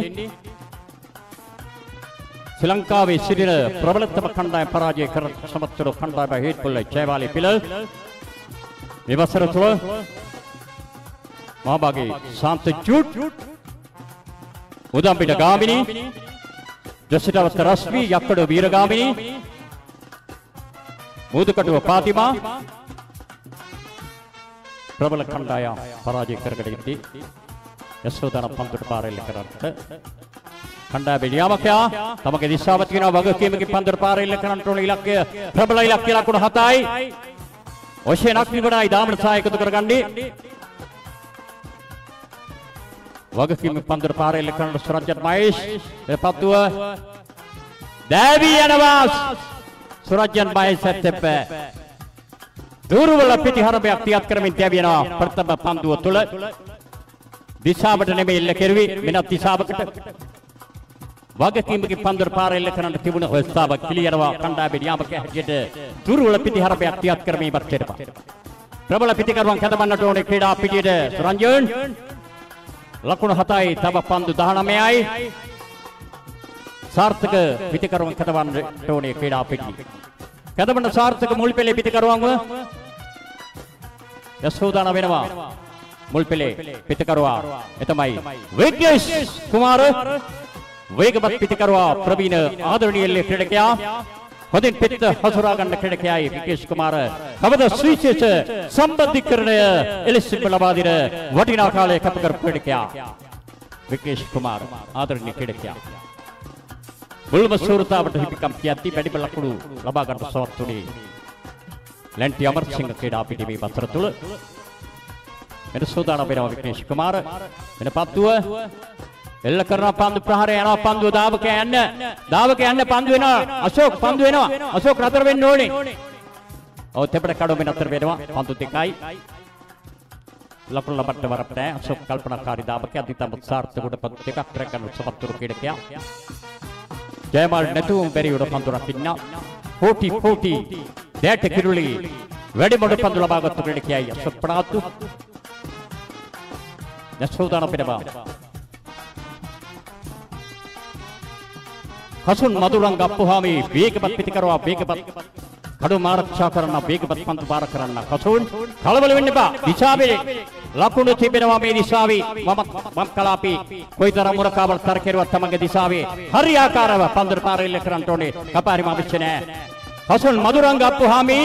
ශ්‍රී ලංකාවේ සිටින ප්‍රබලතම කණ්ඩායම පරාජය කර සමත්වන කණ්ඩායම හේත්පොල්ල ජයමාලි පිළ මේ වසර තුළ මහාභාගී ශාන්ත ජූට් උදම්පිට ගාමිණී ජසිටවස්ත රශ්මි යක්කඩ වීරගාමිණී මුදුකටුව පාතිමා ප්‍රබල කණ්ඩායම් පරාජය කරගෙන ඉදී යසෝදරා පන්දුට පාරෙල්ල කරන්නට කණ්ඩායම නියාමකයා තමගේ දිශාවත් කියනවා වගකීමකින් පන්දුට පාරෙල්ල කරන්නට ඕන ඉලක්කය ප්‍රබල ඉලක්කය ලකුණු 7යි. ඔෂේනක් නිවනයි දාමන සහාය එකතු කරගන්නේ වගකීම පන්දුට පාරෙල්ල කරන සුරජ්ජන් මහේෂ් පත්තුව දෑවී යනවා. සුරජ්ජන් මහේෂ් සැත්තෙප්ප දුර්වල පිටිහරබයක් තියත් කරමින් තියවිනවා. ප්‍රථම පන්දුව තුල දිශාවට නෙමෙයි එල්ල කෙරුවේ වෙනත් දිශාවකට වගකීමකින් පන්දුර පාර එල්ල කරන්න තිබුණ අවස්ථාව කිලියනවා. කණ්ඩායම නියාමකයා හැටියට දුර්වල පිටිහරබයක් තියත් කරමින් ඉවත් වෙනවා. ප්‍රබල පිටිකරුවන් කැඳවන්නට ඕනේ ක්‍රීඩා පිටියට රංජන් ලකුණු 7යි තව පන්දු 19යි. සාර්ථක පිටිකරුවන් කැඳවන්නට ඕනේ ක්‍රීඩා පිටිය. කැඳවන්න සාර්ථක මුල් පෙළේ පිටිකරුවන්ව යසෝදාන වෙනවා. මුල් පෙළේ පිටකරුවා එතමයි විග්නේෂ් කුමාර වේගවත් පිටකරුවා ප්‍රවීණ ආදරණීය ක්‍රීඩකයා හොඳින් පිට හසුරා ගන්න ක්‍රීඩකයායි විග්නේෂ් කුමාර කවද සුවිශේෂ සම්බන්ධීකරණය එලෙසින් ලබා දෙන වටිනා කාලයක කැප කර ක්‍රීඩකයා විග්නේෂ් කුමාර ආදරණීය ක්‍රීඩකයා මුල්ම සූරතාවට හිමිකම් කියති වැඩිම ලකුණු ලබා ගන්න සමත් වුණේ ලැන්ටි අමරසිංහ ක්‍රීඩා පිටිමේ පතර තුල මෙන්න සෝදානම් වෙනවා විග්නේෂ් කුමාර මෙන්න පත්තුව එල්ල කරන පන්දු ප්‍රහාරය යනවා පන්දුව දාවක යන්න පන්දු වෙනවා අශෝක් පන්දු වෙනවා අශෝක් නතර වෙන්න ඕනේ ඔව් තෙපඩ කඩොමෙන් නතර වෙනවා පන්දු දෙකයි ලකුණු ලබන්න වරක් නැහැ අශෝක් කල්පනාකාරී දාවක අධිතම සාර්ථක කොට පන්දු දෙකක් කරගන්න සමත්තුරු ක්‍රීඩකයා ජයමාල් නැතුවම බැරි උඩ පන්දු රකින්න 40 දැට කිරුලි වැඩි මොඩ පන්දු ලබාගත්තු ක්‍රීඩකයයි අශෝක් ප්‍රාතු නැසෝදාන පෙරබා හසුන් මදුරංග අප්පුහාමි වේගවත් පිටිකරුවා වේගවත් කඩු ආරක්ෂා කරන වේගවත් පන්දු පාර කරන්න හසුන් කලබල වෙන්න එපා දිශාවේ ලකුණු තිබෙනවා මේ දිශාවේ වම් කලාපේ කොයිතරම් මුරකාවල් තර කෙරුවත් තමගේ දිශාවේ හරියාකාරව පන්දු පාර එල්ල කරන්න ඕනේ කපාරිම අවශ්‍ය නැහැ හසුන් මදුරංග අප්පුහාමි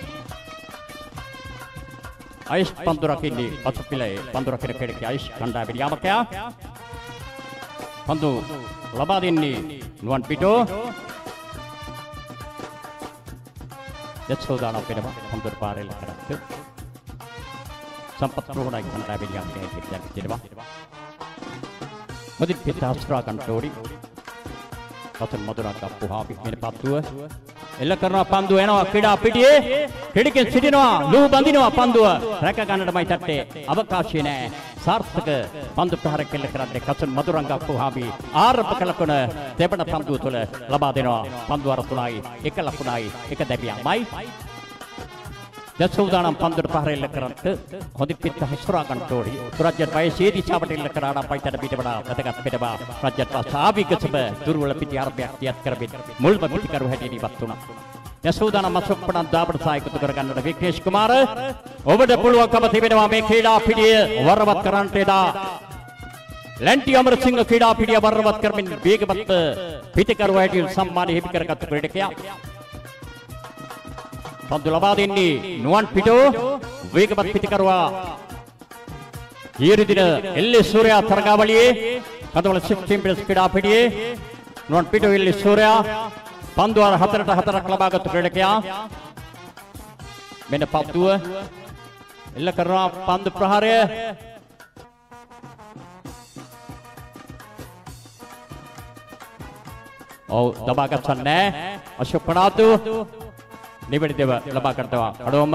අයිස් පන්දු රකින්නේ පසුපිලේ පන්දු රකින කෙනෙක් අයිස් කණ්ඩායමේ යාමකයා පන්දු ලබා දෙන්නේ නුවන් පිටෝ යච්චෝදාන පෙරම පන්දු පාරෙල් කරත් සම්පත් ප්‍රෝණයි කණ්ඩායමේ යාමකයා කියනවා මොදි පිට ආශ්‍රා කන්ටෝරි පතන් මදුරංග අප්පුහාමි මෙන්න පත්තුව එල්ල කරනවා පන්දුව එනවා ක්‍රීඩා පිටියේ ක්‍රීඩකෙන් සිටිනවා ලුහු බඳිනවා පන්දුව රැක ගන්නටමයි තට්ටේ අවකාශය නැහැ සාර්ථක පන්දු ප්‍රහාර කෙල්ල කරන්නේ කසන් මදුරංග අප්පුහාමි ආරම්භක ලකුණ දෙවන පන්දුව තුළ ලබා දෙනවා පන්දු අර තුනයි එක ලකුණයි එක දැබියමයි දසෝදානම් පන්දු ප්‍රහාර එල්ල කරන්ට හොඳින් පිට හසුරා ගන්න ඕනි රජ්‍යත් වයසේ දිශාවට එල්ල කරාට පයිතට පිටවඩා වැදගත් පෙරබා රජ්‍යත් වාසාවිකසබ දුර්වල පිටි ආරම්භයක් තියත් කරමින් මුල්ම පිටිකරු හැටියට ඉවත් වුණා දසෝදානම් අසොක්පණන් දාපට සායකතු කර ගන්නට විග්නේෂ් කුමාර ඔබට පුළුවන්කම තිබෙනවා මේ ක්‍රීඩා පිටිය වරවත් කරන්නට එදා ලැන්ටි අමරසිංහ ක්‍රීඩා පිටිය වරවත් කරමින් වේගවත් පිටිකරු හැටියට සම්මානය හිමි කරගත් ක්‍රීඩකයා පන්දු ලබා දෙන්නේ නුවන් පිටෝ වේගවත් පිටිකරුවා ඊරිදින එල්ලේ සූර්යා තරගාවලියේ කඳවල සිෆ් චැම්පියන්ස් ක්‍රීඩා පිටියේ නුවන් පිටෝ එල්ලේ සූර්යා පන්දු අර 4ට 4ක් ලබාගත් ක්‍රීඩකයා මෙන්න පත්තුව එල්ල කරනවා පන්දු ප්‍රහාරය ඔව් දබා ගන්න නැහැ අශෝක් ප්‍රාතු නිවැරදි දේව ලබා ගන්නවා අඩෝම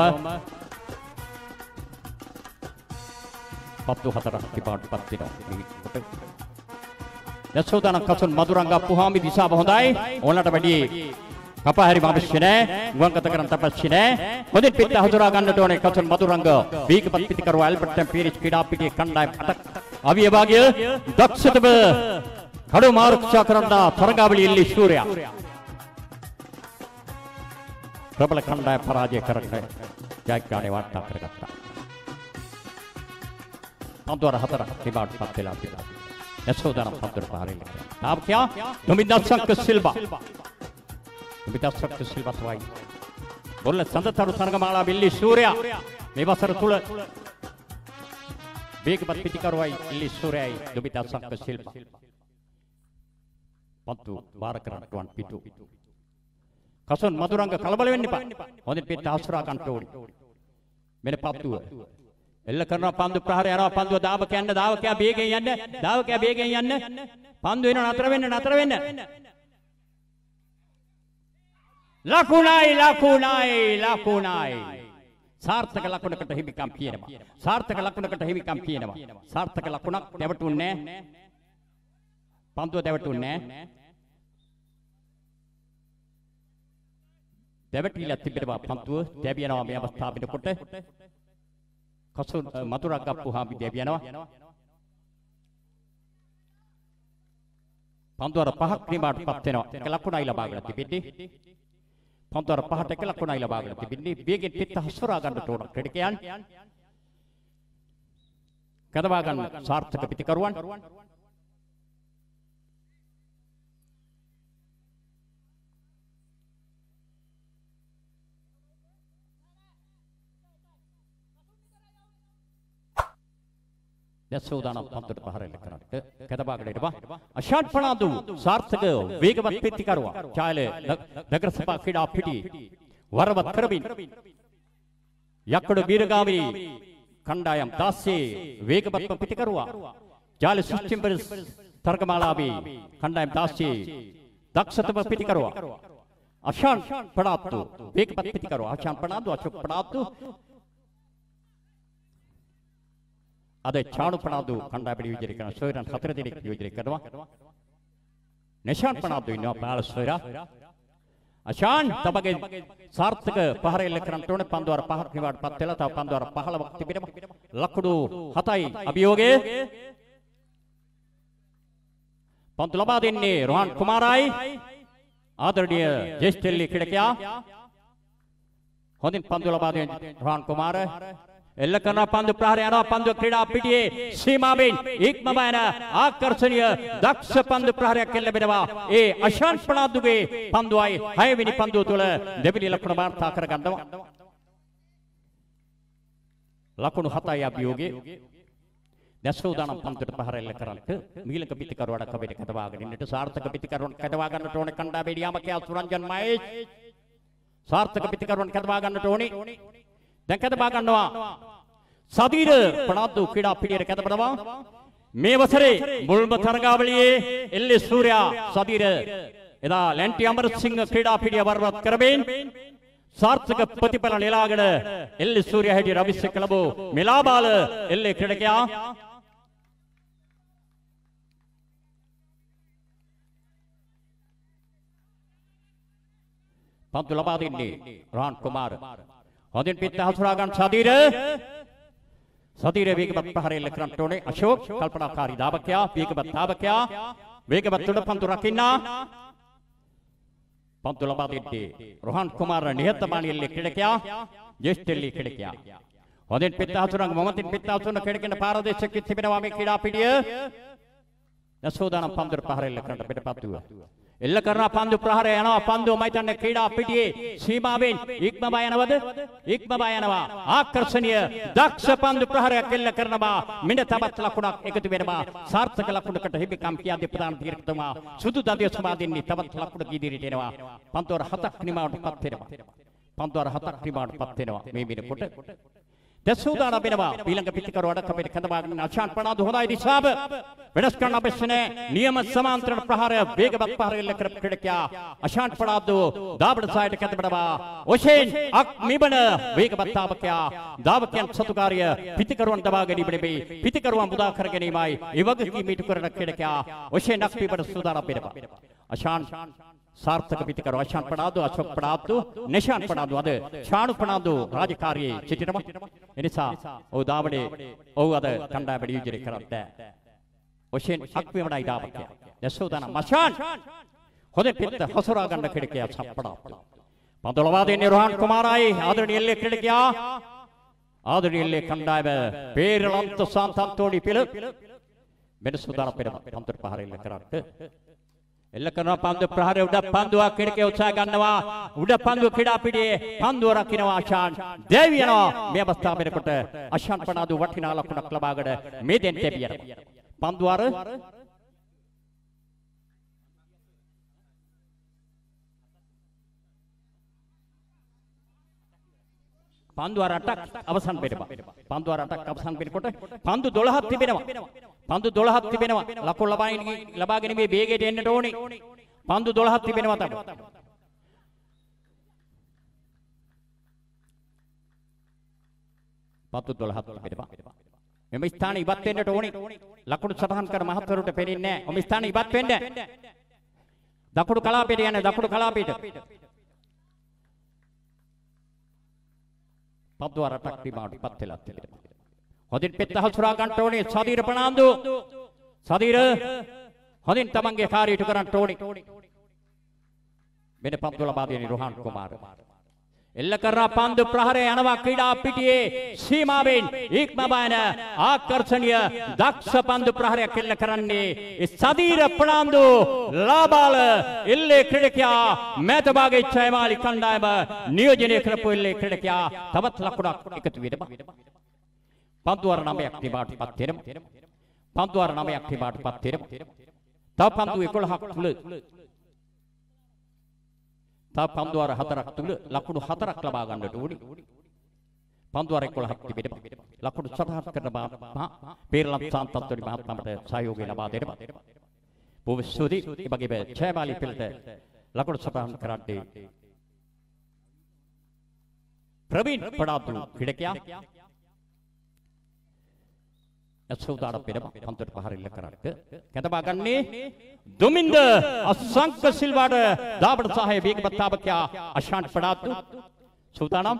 පත්තු 4ක් පිපාටපත් වෙනවා දසෝදාන කසන් මදුරංග අප්පුහාමි දිශාව හොඳයි ඕනට වැඩි කපාහැරි අවශ්‍ය නැහැ ගුවන්ගත කරන්න අවශ්‍ය නැහැ හොඳින් පිට හසුරා ගන්නට ඕනේ කසන් මදුරංග වේගවත් පිටිකරුව ඇල්බර්ට් පීරිස් ක්‍රීඩා පිටියේ කණ්ඩායම අටක් අවිය භාගය දක්ෂතම කඩු ආරක්ෂා කරන්න තරගාවලියේ එල්ලී සූර්යා ප්‍රබල කණ්ඩායම පරාජය කරගෙන ජයග්‍රහණය වාර්තා කරගත්තා පන්දුවර 4ක් පිපාටපත් වෙලා තිබෙනවා යසෝදානම් පන්දුර පාරෙල් තාප්‍යා නොමිදාසංක සිල්වා නොමිදාසංක සිල්වා තවයි බොල්ල සඳතරු තරගමාලා බිල්ලි සූර්යා මේ වසර තුල වේගවත් පිටිකරුවයි ඉල්ලි සූර්යයි නොමිදාසංක සිල්වා පන්තු වාර කරන්ටුවන් පිටු කසන් මදුරංග කලබල වෙන්න එපා හොඳින් පිට ආශ්‍රා ගන්න ඕනි මෙන්න පත්තුව එල්ල කරනවා පන්දු ප්‍රහාරය යනවා පන්දුව දාවකයා බේගෙන් යන්න පන්දු වෙනවා නතර වෙන්න ලකුණයි සාර්ථක ලකුණකට හිමිකම් කියනවා සාර්ථක ලකුණක් දෙවටුන්නේ පන්දුව දෙවටුන්නේ දෙවටිලා තිබෙනවා පන්දුව දෙවියනවා මේ අවස්ථාව වෙනකොට කසු මතුරක් අප්පුහාමි දෙවියනවා පන්දුවර 5ක් නිමාටපත් වෙනවා එක ලකුණයි ලබාගෙන තිබෙන්නේ පන්දුවර 5ට එක ලකුණයි ලබාගෙන තිබෙන්නේ වේගෙන් පිට හසුරා ගන්නට ඕන ක්‍රීඩකයන් කැඳවා ගන්න සාර්ථක පිටිකරුවන් දැසෝදාන පන්දුට පහරෙල්ල කරන්නට කැඳවාගෙන අෂාන් පනාදු සාර්ථක වේගවත් පිටිකරුවා ඡායල නගර සභා ක්‍රීඩා පිටි වරවත් කරමින් යක්කඩ වීරගාමිනී කණ්ඩායම් 16 වේගවත් පිටිකරුවා ජාල සිස්ටම් තර්කමාලාවේ කණ්ඩායම් 16 දක්ෂතම පිටිකරුවා අෂාන් පනාදු වේගවත් පිටිකරුවා අෂාන් පනාදු අශෝක් පනාදු අද චාණු පනාදු කණ්ඩායමේ විජය කරන සොයරන් 4 දෙනෙක් විජය කරනවා නිශාන් පනාදු ඉන්නවා පාල සොයරා අෂාන් තමගේ සාර්ථක පහර එල්ල කරන්නට ඕනේ පන්දුවර 5ක් නිවාඩ පත් වෙලා තව පන්දුවර 15ක් තිබෙනවා ලකුණු 7යි අභියෝගයේ පන්දු ලබා දෙන්නේ රෝහන් කුමාරයි ආදරණීය ජේෂ්ඨෙල්ලි ක්‍රීඩකයා හොඳින් පන්දු ලබා දෙන රෝහන් කුමාර එල්ල කරන පන්දු ප්‍රහාරය යනවා පන්දු ක්‍රීඩා පිටියේ සීමාවෙන් ඉක්මම යන ආකර්ෂණීය දක්ෂ පන්දු ප්‍රහාරයක් එල්ල වෙනවා ඒ අෂාන් පනාදුගේ පන්දුවයි 6 වෙනි පන්දුව තුළ දෙවෙනි ලකුණ වාර්තා කර ගන්නවා ලකුණු 7යි අභියෝගයේ දැසෝදානම් පන්දුට පහර එල්ල කරන්නට මීලක පිටිකරුවාට කබේට කැඳවාගෙන ඉන්නට සාර්ථක පිටිකරුවන් කැඳවා ගන්නට ඕනේ කණ්ඩායමේ යාමකයා සුරංජන් මහේෂ් සාර්ථක පිටිකරුවන් කැඳවා ගන්නට ඕනේ දැන් කැඳවා ගන්නවා සදීර පනාදු ක්‍රීඩා පිටියේ කැඳවනවා මේ වසරේ මුල්ම තරගාවලියේ එල්.එස්. සූර්යා සදීර එදා ලැන්ටි අමරසිංහ ක්‍රීඩා පිටිය වරවත් කරමින් සාර්ථක ප්‍රතිඵල නෙලාගෙන එල්.එස්. සූර්යා හැටි අභිෂේක ලැබූ මෙලාබාල එල්.ඒ. ක්‍රීඩකයා පන්දු ලබා දෙන්නේ රාන් කුමාර හොඳින් පිට හසුරා ගන්න සදීර වේගවත් ප්‍රහාරය එල්ල කරන්නට ඕනේ අශෝක් කල්පනාකාරී දාවකයා වේගවත් දාවකයා වේගවත් තුඩ පන්දු රකින්නා පන්දු ලබා දෙන්නේ රෝහන් කුමාර නිහතමානී එල්ල ක්‍රීඩකයා ජේෂ්ඨෙල්ලි ක්‍රීඩකයා හොඳින් පිට හසුරා මොමතින් පිට හසුරන ක්‍රීඩකෙන පාරදේශක තිබෙනවා මේ ක්‍රීඩා පිටිය යසෝදානම් පන්දු ප්‍රහාරය එල්ල කරන්නට පිටපත්තුව එල්ල කරන පන්දු ප්‍රහාරය යනවා පන්දුව මයිතන්නේ ක්‍රීඩා පිටියේ සීමාවෙන් ඉක්මම යනවද ඉක්මම යනවා ආකර්ෂණීය දක්ෂ පන්දු ප්‍රහාරයක් එල්ල කරනවා මෙන්න තවත් ලකුණක් එකතු වෙනවා සාර්ථක ලකුණකට හිමිකම් කියාදී ප්‍රධාන තීරකතුමා සුදු දදිය සමා දෙන්නේ තවත් ලකුණක ඉදිරියට එනවා පන්දුවර 7ක් නිමාවටපත් වෙනවා පන්දුවර 7ක් නිමාවටපත් වෙනවා මේ වෙනකොට දැසෝදාන වෙනවා ඊළඟ පිටිකරුවාට කපේට කැඳවාගෙන අෂාන් පනාදු හොඳයි දිශාව වෙනස් කරන්න අවශ්‍ය නැහැ නියම සමාන්තර ප්‍රහාරය වේගවත් ප්‍රහාරය එල්ල කර ක්‍රීඩකයා අෂාන් පනාදු දාබඩ සායට කැඳවනවා ඔෂෙන් අක් මිබන වේගවත් දාවකයා දාවකයන් සතුකාරිය පිටිකරුවන් දබා ගැනීම නෙමෙයි පිටිකරුවන් මුදා කර ගැනීමයි ඒ වගකීම ඉටු කරන ක්‍රීඩකයා ඔෂෙන් අක් මිබන සූදානම් වෙනවා අෂාන් सार्थक पितिकर अशान पड़ादो अशोक पड़ादो निशान पड़ादो अद शाणु पड़ादो राजकार्य चिटिरम एनिसा ओ दावडे ओ अद कंडा बडी युजरे करते ओशेन अक्वे वडा इदावके यशोदान मशान होदे पित्त हसुरा गंड किडके छप्पड़ा पंदलवादे निर्वाण कुमाराई आदरणीय किडकिया आदरणीय कंडाय पेरलंत सांतंतोडी पिल मेनसुदान पेर पंतर पहारे करते එල්ල කරන පන්දු ප්‍රහාරය උඩ පන්දුවක් කෙඩකේ උත්සාහ ගන්නවා උඩ පන්දුව ක්‍රීඩා පිටියේ පන්දුව රකින්නවා අෂාන් දෙවි යනවා මේ අවස්ථාව වෙනකොට අෂාන් පනාදු වටිනා ලකුණක් ලබාගෙන මේ දෙන්න තැබියනවා පන්දුව අර පන්දු අර 8ක් අවසන් වෙනවා පන්දු අර 8ක් අවසන් වෙනකොට පන්දු 12ක් තිබෙනවා පන්දු 12ක් තිබෙනවා ලකුණු ලබාගෙන මේ වේගයට එන්නට ඕනේ පන්දු 12ක් තිබෙනවා තමයි පන්දු 12ක් තිබෙනවා මෙම ස්ථාන ඉවත් වෙන්නට ඕනේ ලකුණු සටහන් කර මහත්වරුන්ට පෙනෙන්නේ නැහැ මෙම ස්ථාන ඉවත් වෙන්න දකුණු කලාපයට යන්නේ දකුණු කලාපයට පන්දු අර 8ක් විමානට පත් වෙලා තිබෙනවා හොඳින් පෙත්ත හසුරා ගන්න ඕනේ සදීර ප්‍රනාන්දු සදීර හොඳින් තමන්ගේ කාර්යය ඉටු කරන්න ඕනේ මෙන්න පන්දු ලබා දෙන්නේ රෝහන් කුමාර එල්ල කරන පන්දු ප්‍රහාරය යනවා ක්‍රීඩා පිටියේ සීමාවෙන් ඉක්මවන ආකර්ෂණීය දක්ෂ පන්දු ප්‍රහාරයක් එල්ල කරන්නේ සදීර ප්‍රනාන්දු ලාබාල එල්ලේ ක්‍රීඩකයා මෑත භාගයේ ජයමාලි කණ්ඩායම නියෝජනය කරපු එල්ලේ ක්‍රීඩකයා තවත් ලකුණක් එකතු වෙනවා. පන්දු වර 9ක් තිබාටපත් වෙනවා. පන්දු වර 9ක් තිබාටපත් වෙනවා. තව පන්දු 11ක් තුල තව පන්දු වර 4ක් තුල ලකුණු 4ක් ලබා ගන්නට ඕනි. පන්දු වර 11ක් තිබෙනවා. ලකුණු සටහන් කරන පේරලම් සාන්තත්වනි මහත්මයාට සහයෝගය ලබා දෙනවා. බොහොම ස්තුතියි. ඒ වගේම ජයමාලි පිළට ලකුණු සටහන් කරන්නේ ප්‍රවීන් පඩාතු ක්‍රීඩකයා සෞදාන පෙරම පන්දුවට පහර ඉල්ල කරාට කැඳවා ගන්නේ දුමින්ද අසංක සිල්වාට දාබඩ සහය වේගවත් තාපකයා අශාන්ත් පඩාතු සෞදානම්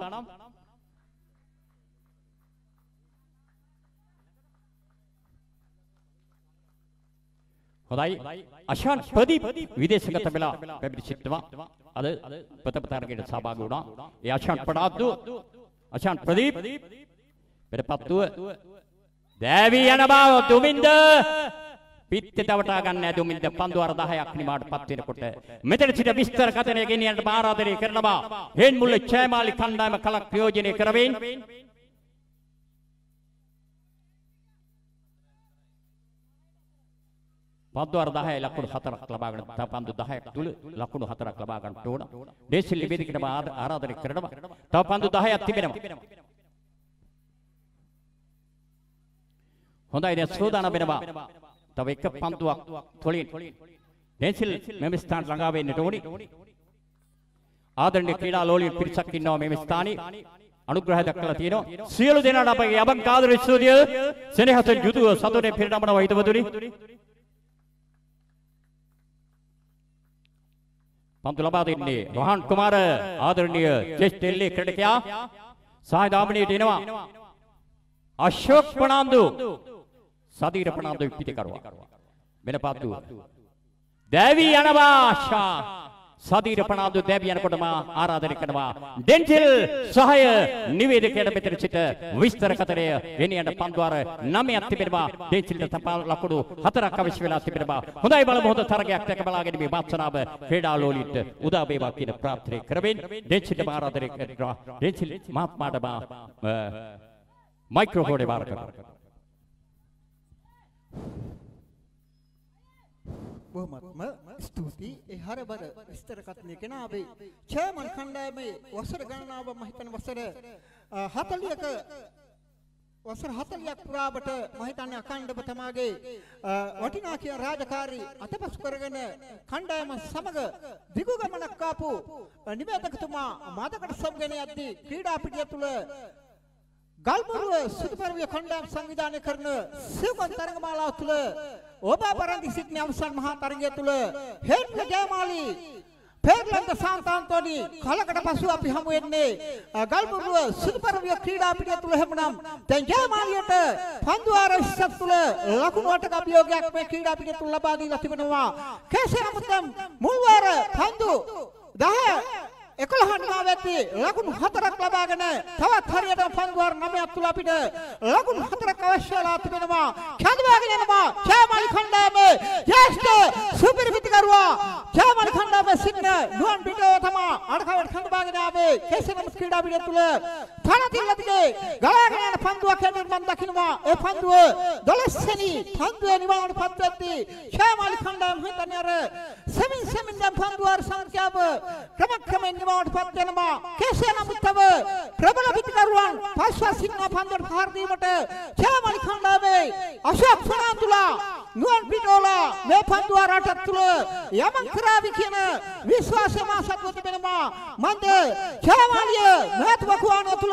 හොඳයි අශාන්ත් ප්‍රදීප් විදේශගත වෙලා පැමිණ සිටනවා අද ප්‍රථමතරගයට සහභාගී වුණා ඒ අශාන්ත් පඩාතු අශාන්ත් ප්‍රදීප් පෙරපත්තුව දැවි යන බව දුමින්ද පිටේ තවටා ගන්න දුමින්ද පන්දු වර 10ක් නිමාටපත් වෙනකොට මෙතන සිට විස්තර කතනය ගෙනියන්නට ආරාධනය කරනවා හේන් මුල්ල ජයමාලි කණ්ඩායම කලක් ප්‍රයෝජනය කරමින් පන්දු වර 10 ලකුණු 4ක් ලබා ගන්න තව පන්දු 10ක් තුල ලකුණු 4ක් ලබා ගන්න ඕන දේශීය වේදිකේට ආරාධනය කරනවා තව පන්දු 10ක් තිබෙනවා හොඳයි දැන් සෝදානම් වෙනවා තව එක පන්දුවක් තොලින් ඩෙන්සිල් මෙම ස්ථාන ළඟා වෙන්නට ඕනි ආදරණීය ක්‍රීඩා ලෝලිය පිරිසක් ඉන්නවා මේ ස්ථානයේ අනුග්‍රහය දක්වලා තියෙනවා සියලු දෙනාට අපගේ අබංක ආදර ස්තුතිය සෙනෙහස යුතුව සතුටේ පිරිනමනවා හිතවතුනි පන්දු ලබා දෙන්නේ රෝහන් කුමාර ආදරණීය ජෙස්ට් එල්ලේ ක්‍රීඩකයා සාය දාමණියට එනවා අශෝක් ප්‍රනාන්දු සදීර ප්‍රනාන්දු පිටිකරුවා වෙන පාත්තු දැවි යනවා ආශා සදීර ප්‍රනාන්දු දැවි යනකොටම ආරාධනය කරනවා ඩෙන්සිල් සහය නිවේදකයට මෙතන සිට විස්තර කතරය ගෙනියන පන්දු වර 9ක් තිබෙනවා ඩෙන්සිල්ට තපා ලකුණු 4ක් අවශ්‍ය වෙලා තිබෙනවා හොඳයි බලමු හොඳ තරගයක් දැක බලාගෙන මේ වාසනාව ක්‍රීඩා ලෝලිට උදා වේවා කියන ප්‍රාර්ථනා කරමින් ඩෙන්සිල්ට ආරාධනය කරනවා ඩෙන්සිල් මාත්මාට माइक्रोफोन बार कर स्तुति ए हर बर विस्तार कथने के ना अबे छह मन खंडा में वसर गणना अब महितन वसर हाथलिया का वसर हाथलिया पूरा बट महितन अखंड बतमागे वटिना की राजकारी अतपस करगने खंडा में समग दिगुगा मन कापू निवेदक तुमा मादकट समगने अद्दी क्रीडा पिटिया तुले ගල්මුරුව සුදුපරවිය කණ්ඩායම් සංවිධානය කරන සිව්වන් තරගමාලාව තුළ ඔබ පරන්ති සිටින අවසන් මහා තරගය තුළ හේන්ල ජයමාලි පෙරලන්ද සාන්තාන්තෝනි කලකට පසු අපි හමු වෙන්නේ ගල්මුරුව සුදුපරවිය ක්‍රීඩා පිටිය තුළ හැමනම් දැන් ජයමාලියට පන්දු වාර 20ක් තුළ ලකුණු 8ක අභියෝගයක් මේ ක්‍රීඩා පිටිය තුළ ලබා දීලා තිබෙනවා කෙසේ නමුත් මුල් වාර පන්දු 10 11 නිමාවැද්දී ලකුණු 4ක් ලබාගෙන තවත් හරියට පන්දු වර 9ක් තුල අපිට ලකුණු 4ක් අවශ්‍ය වෙලා තිබෙනවා. කැඳවාගෙන යනවා ජයමාලි කණ්ඩායමේ ජ්‍යෙෂ්ඨ සුපිරි පිටිකරුවා ජයමාලි කණ්ඩායමේ සිටින නුවන් පිටව තමයි අඩකවට කැඳවාගෙන ආවේ. කෙසේනම් ක්‍රීඩා පිටිය තුල තරතිල්ලතිගේ ගලාගෙන යන පන්දුවක් හැටියට මම දකිනවා. ඒ පන්දුව 12 වෙනි පන්දුවේ නිමාවටපත් වෙද්දී ජයමාලි කණ්ඩායම හිතන්නේ අර සෙමින් දැන් පන්දු වර සංඛ්‍යාව ක්‍රමක්‍රමයෙන් පත් වෙනවා. කෙසේ නමුත් තව ප්‍රබල පිටිකරුවන් පස්වසින්න පන්දුවට පහර දීමට ජයමාලි කණ්ඩායමේ අශෝක් ප්‍රනාන්දුලා නුවන් පිටෝලා මේ පන්දුව රටත් තුල යමන් කරાવી කියන විශ්වාසය මා සතුව තිබෙනවා. මන්ද ජයමාලිය මහත්වකුවාන තුල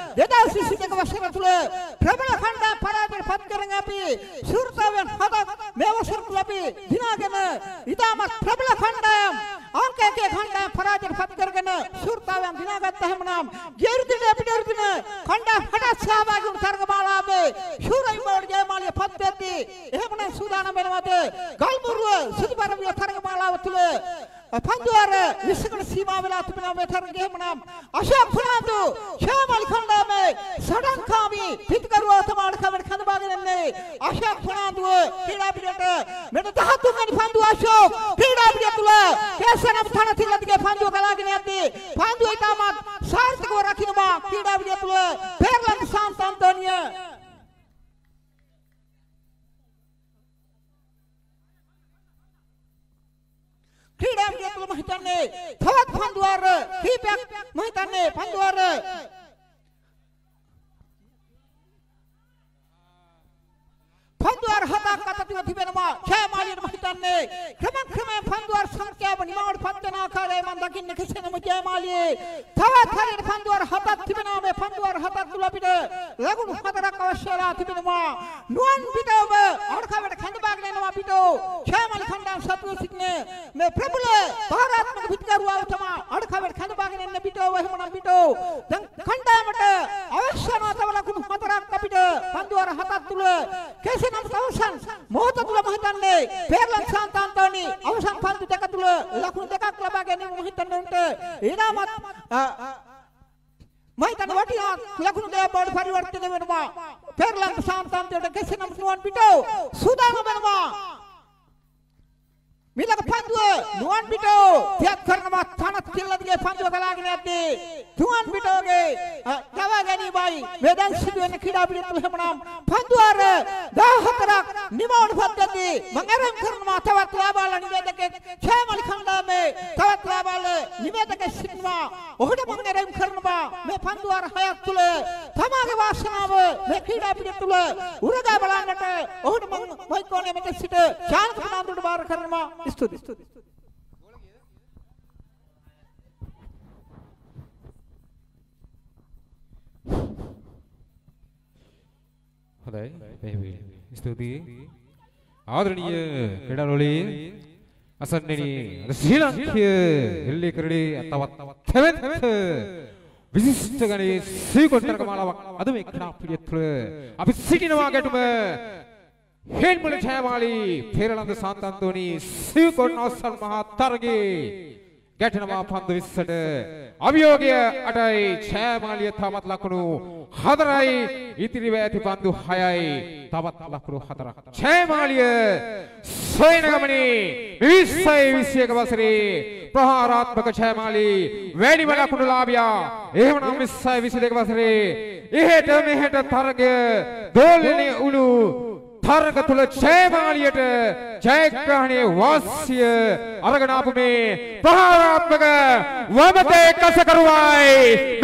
2022 වසර තුල ප්‍රබල කණ්ඩායම් පරාජයට පත් කරගෙන අපි ශූරතාවෙන් හදක් මේ වසර තුල අපි දිනාගෙන ඉතාමත් ප්‍රබල කණ්ඩායම් අංකයේ කණ්ඩායම් පරාජයට පත් කරගෙන ශූරතාවෙන් දිනාගත්ත හැමනම් ජීවිතේ අපිට උරුදින කණ්ඩායම් හට සහභාගී වුණු තරගමාලාවේ ශූරයි බෝඩ් ජයමාලිය පත් වෙද්දී එහෙමනම් සූදානම් වෙනවද ගල්මුරුව සුදුපරවිය තරගමාලාව තුල පන්දුවර විශ්වකට සීමා වෙලා තිබෙනවා මේ තරගයේ නම් අශෝක් ප්‍රනාන්දු ශාමල් කණ්ඩායමේ සඩන්කාමී පිටකරුවා තමයි කවර කඳවාගෙන ඉන්නේ අශෝක් ප්‍රනාන්දුව ක්‍රීඩා පිළිවෙලට මෙන්න 13 වෙනි පන්දුව අශෝක් ක්‍රීඩා පිළිවෙල තුල කේසරම් තනතිලදිගේ පන්දුව ගලාගෙන යද්දී පන්දුව ඉතාමත් සාර්ථකව රකින්නවා ක්‍රීඩා පිළිවෙල තුල පෙරලන් සාන්ත අන්තෝනිය ක්‍රීඩා පිළිවෙල තුල මම හිතන්නේ තවත් පන්දුවර කීපයක් මම හිතන්නේ පන්දුවර පන්දුවර හතක් අතටින් තිබෙනවා ජයමාලියට මම හිතන්නේ ක්‍රමක්‍රමයෙන් පන්දුවර සංඛ්‍යාව නිමවට පත් වෙන ආකාරය මම දකින්නේ කෙසේ නමුත් ජයමාලියේ තවත් හරියට පන්දුවර හතක් තිබෙනවා මේ පන්දුවර හතක් තුල අපිට ලකුණු හතරක් අවශ්‍ය වෙලා තිබෙනවා නුවන් පිටව අරකවට කැඳවාගෙන යනවා පිටෝ ජයමාලි කණ්ඩායම සතුව සිටිනේ මේ ප්‍රබල බාරාත්මක පිටකරුවාව තමයි අරකවට කැඳවාගෙන ඉන්න පිටෝ එහෙමනම් පිටෝ දැන් කණ්ඩායමට අවශ්‍ය වෙන තව ලකුණු හතරක් අපිට පන්දුවර හතක් තුල කෙසේ අවසන් මොහොත තුල මම හිතන්නේ පෙරලන් සාන්ත අන්තෝනි අවසන් පන්දු දෙක තුල ලකුණු දෙකක් ලබා ගැනීම මම හිතන්නේ උන්ට ඊනමත් මම හිතන්නේ වටිනා ලකුණු දෙක බවට පරිවර්තනය වෙනවා පෙරලන් සාන්ත අන්තෝනිට කෙසේ නම් නුවන් පිටෝ සූදානම් වෙනවා මිලක පන්දුව නුවන් පිටෝ තියක් කරනවා තනත් කිල්ලදිගේ පන්දුව ගලාගෙන යද්දී නුවන් පිටෝගේ ගවා ගැනීමයි මේ දැන් සිදුවෙන ක්‍රීඩා පිළිවෙල හැමනම් පන්දුවර 14ක් නිමවන පද්ධතිය මම ආරම්භ කරනවා තවත් ලාබාල නිවේදකෙක් ඡාමලි කණ්ඩායමේ තවත් ලාබාල නිවේදකෙක් සිටිනවා ඔහුට මම ආරම්භ කරනවා මේ පන්දුවර 6ක් තුල තමාගේ වාසනාව මේ ක්‍රීඩා පිළිවෙල තුල උරගා බලන්නට ඔහුට මම මොයිකෝනේ මෙතන සිට ශාන්ත ප්‍රනාන්දුට බාර කරනවා ස්තුති හොඳයි එහෙමයි ස්තුතියි ආදරණීය ක්‍රීඩාලෝලී අසන්නේනි ශ්‍රී ලංකීය එල්ලේකරණේ තවත් තවත් විශිෂ්ට ගණයේ සීකොට්ටරක මාලාවක් අද මේ ක්‍රීඩා පිළිවෙල තුළ අපි සිටිනවා ගැටුම හේන්මුල ජයමාලි පෙරලන්ද සාන්ත අන්තෝනි සීකොට් අවසන් මහා තරගයේ ගැටෙනවා පන්දු 20ට අභියෝගය 8යි ජයමාලිය තවත් ලකුණු 4යි ඉතිරිව ඇති පන්දු 6යි තවත් ලකුණු 4ක් ජයමාලිය සොයන ගමනේ 2021 වසරේ ප්‍රහාරාත්මක ජයමාලි වැඩිම ලකුණු ලාභියා එහෙමනම් 2022 වසරේ එහෙට මෙහෙට තරගය දෝලනයේ උණු තරග තුල ජයමාලියට ජයග්‍රහණයේ වාසිය අරගෙන ආපු මේ ප්‍රහාරාත්මක වමතේ කසකරුවයි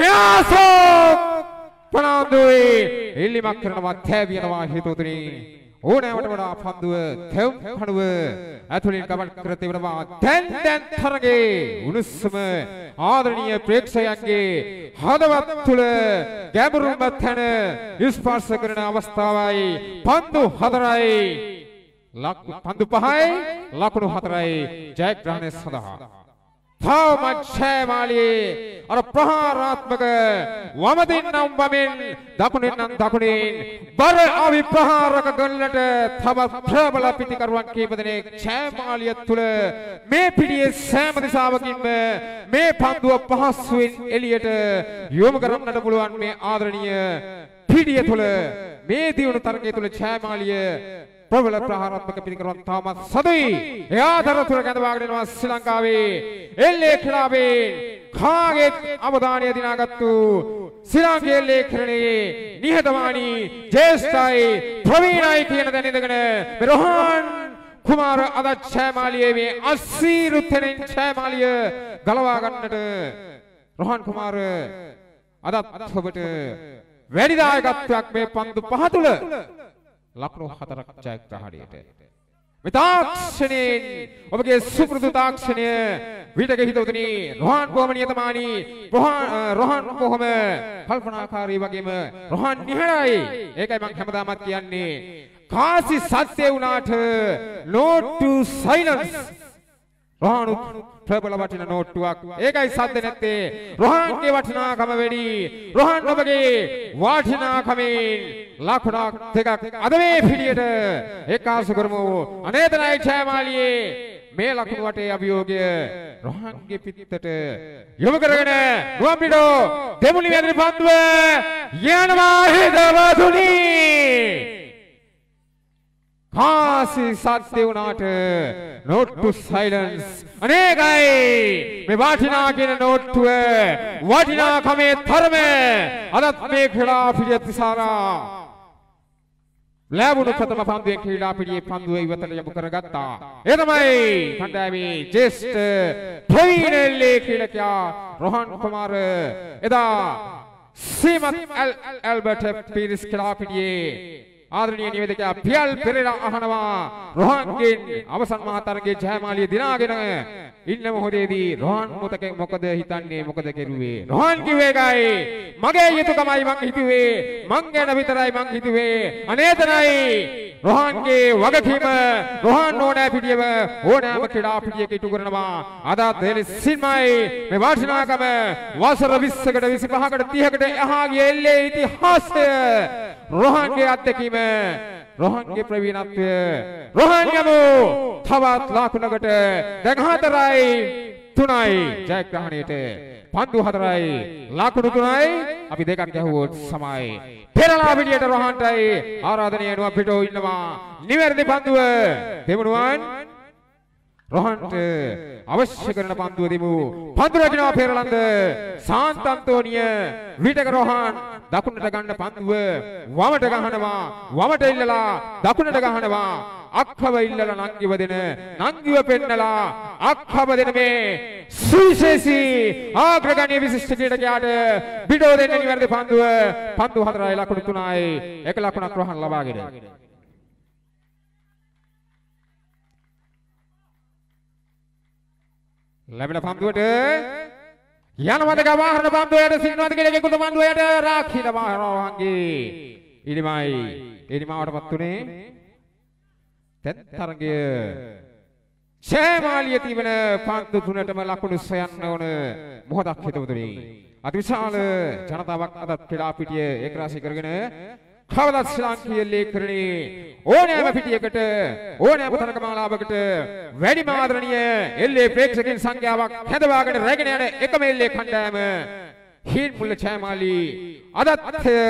මෙයාසෝ ප්‍රනාන්දුයි එල්ලිමක් කරනවා තැවියනවා හේතුතුනි ඕනෑමට වඩා පන්දුව තෙම් කණුව ඇතුලින් ගමන් කර තිබෙනවා දැන් තරගේ උණුසුම ආදරණීය ප්‍රේක්ෂකයන්ගේ හදවත් තුල ගැඹුරුම තැන ස්පර්ශ කරන අවස්ථාවයි පන්දු 4යි පන්දු 5යි ලකුණු 4යි ජයග්‍රහණය සඳහා තවමත් ජයමාලියේ අර ප්‍රහාරාත්මක වමදින් නම් වමෙන් දකුණෙන් නම් දකුණෙන් බර අවි ප්‍රහාරක ගන්නට තවත් ප්‍රබල පිටිකරුවන් කීප දෙනෙක් ජයමාලිය තුල මේ පිටියේ සෑම දිශාවකින්ම මේ පන්දුව පහසුවෙන් එළියට යොමු කරන්නට පුළුවන් මේ ආදරණීය පිටිය තුල මේ දියුණු තරගය තුල ජයමාලිය ප්‍රබල ප්‍රහාරාත්මක පිළිකරන තාමත් සදුයි එයාතර තුර කැඳවාගෙන යනවා ශ්‍රී ලංකාවේ එල්ලේ ක්‍රීඩාවේ කාගෙත් අවධානය දිනාගත්තු ශ්‍රී ලංකේ එල්ලේ ක්‍රීඩනයේ නිහතමානී ජේෂ්ඨයි ප්‍රවීණයි කියන දැන ඉඳගෙන රෝහන් කුමාර අද ජයමාලියේ මේ අසීරුතෙන් ජයමාලිය ගලවා ගන්නට රෝහන් කුමාර අදත් ඔබට වැඩි දායකත්වයක් මේ පන්දු 5 තුල ලකුණු 4ක් ජයග්‍රහණයට මේ තාක්ෂණයෙන් ඔබගේ සුපුරුදු තාක්ෂණය විටක හිතවතුනි රෝහන් කොහොම නියතමානී රෝහන් කොහොම කල්පනාකාරී වගේම රෝහන් නිහඬයි ඒකයි මම හැමදාමත් කියන්නේ කාසි සත්‍ය වුණාට no to silence රොහාන් ප්‍රබල වටිනා නෝට්ටුවක්. ඒකයි සද්ද නැත්තේ. රොහාන්ගේ වටිනාකම වැඩි. රොහාන් ඔබගේ වටිනාකමෙන් ලකුණක් දෙකක් අද මේ පිළියෙට එකාසු කරමු. අනේතනයි ජයමාලියේ මේ ලකුණු වටේ අභියෝගය රොහාන්ගේ පිටතට යොමු කරගෙන රුවන්පිටෝ දෙමුණි වැදි පන්දුව යනවා හිතවතුනි. කාසි සත්‍ය වුණාට නෝට්ටු සයිලන්ස් අනේකයි මේ වටිනා කියන නෝට්ටුව වටිනාකමේ තරම අදත් මේ ක්‍රීඩා පිළියෙත් තිසාරා ලැබුණු ප්‍රථම පන්දුවේ ක්‍රීඩා පිළියෙත් පන්දුව ඉවතට යොමු කරගත්තා. ඒ තමයි කණ්ඩායමේ ජේෂ්ඨ ප්‍රවීණ ක්‍රීඩකයා රොහාන් කුමාර එදා සීමත් ඇල්බර්ට් පීරිස් ක්‍රීඩා පිළියේ ආදරණීය නිවේදකයා පියල් පෙරේරා අහනවා රොහාන්ගෙන් අවසන් මහා තරගයේ ජයමාලිය දිනාගෙන ඉන්න මොහොතේදී රොහාන් මොකද හිතන්නේ මොකද කෙරුවේ රොහාන් කිව්වේ එකයි මගේ යුතුයකමයි මං හිතුවේ මං ගැන විතරයි මං හිතුවේ අනේතනයි රොහාන්ගේ වගකීම රොහාන් ඕනෑ පිටියම ඕනෑම ක්‍රීඩා පිටියක ඉටු කරනවා අද දෙලිසින්මයි මේ වටිනාකම වසර 20කට 25කට 30කට එහා ගිය එල්ලේ ඉතිහාසය රොහාන්ගේ අත්දැකීම රොහාන්ගේ ප්‍රවීණත්වය රොහාන් යමු තවත් ලකුණකට දැන් 4-3යි ජයග්‍රහණයට පන්දු 4යි ලකුණු 3යි අපි දෙකක් ගැහුවොත් සමයි පෙරලා පිටියට රොහාන්ටයි ආරාධනීය නුවන් පිටෝ ඉන්නවා නිවැරදි පන්දුව දෙමුණුවන් රොහාන්ට අවශ්‍ය කරන පන්දුව දෙමු පන්දු රකින්නවා පෙරලන්ද සාන්ත අන්තෝනිය විටක රොහාන් දකුණට ගන්න පන්දුව වමට ගහනවා වමට ඉල්ලලා දකුණට ගහනවා අක්කව ඉල්ලලා නංගිව දෙන නංගිව පෙන්නලා අක්කව දෙන මේ සුවිශේෂී ආග්‍රගණ්‍ය විශිෂ්ට ක්‍රීඩකයාට බිඩෝ දෙන්න නිවැරදි පන්දුව පන්දු 4යි ලකුණු 3යි එක ලකුණක් රොහාන් ලබාගෙන ලැබෙන පන්දුවට යනවද ගවාහන පන්දුවට සින්නවද කියලා කෙකුට පන්දුවට රාඛින මහරවහන්ගේ ඉනිමාවටපත් උනේ දැන් තරගය ජයමාලිය තිබෙන පන්දු තුනටම ලකුණු සොයන්න ඕන මොහොතක් හිතවතුනි අතිවිශාල ජනතාවක් අද ක්‍රීඩා පිටිය ඒකරාශී කරගෙන කවදත් ශ්‍රී ලාංකීය ලේඛනයේ ඕනෑම පිටියකට ඕනෑම තරගමාලාවකට වැඩිම ආදරණීය එල්ලේ ප්‍රේක්ෂකයන් සංඛ්‍යාවක් හැදවාගෙන රැගෙන යන එකම එල්ලේ කණ්ඩායම හීන්මුල්ල ජයමාලි අදත්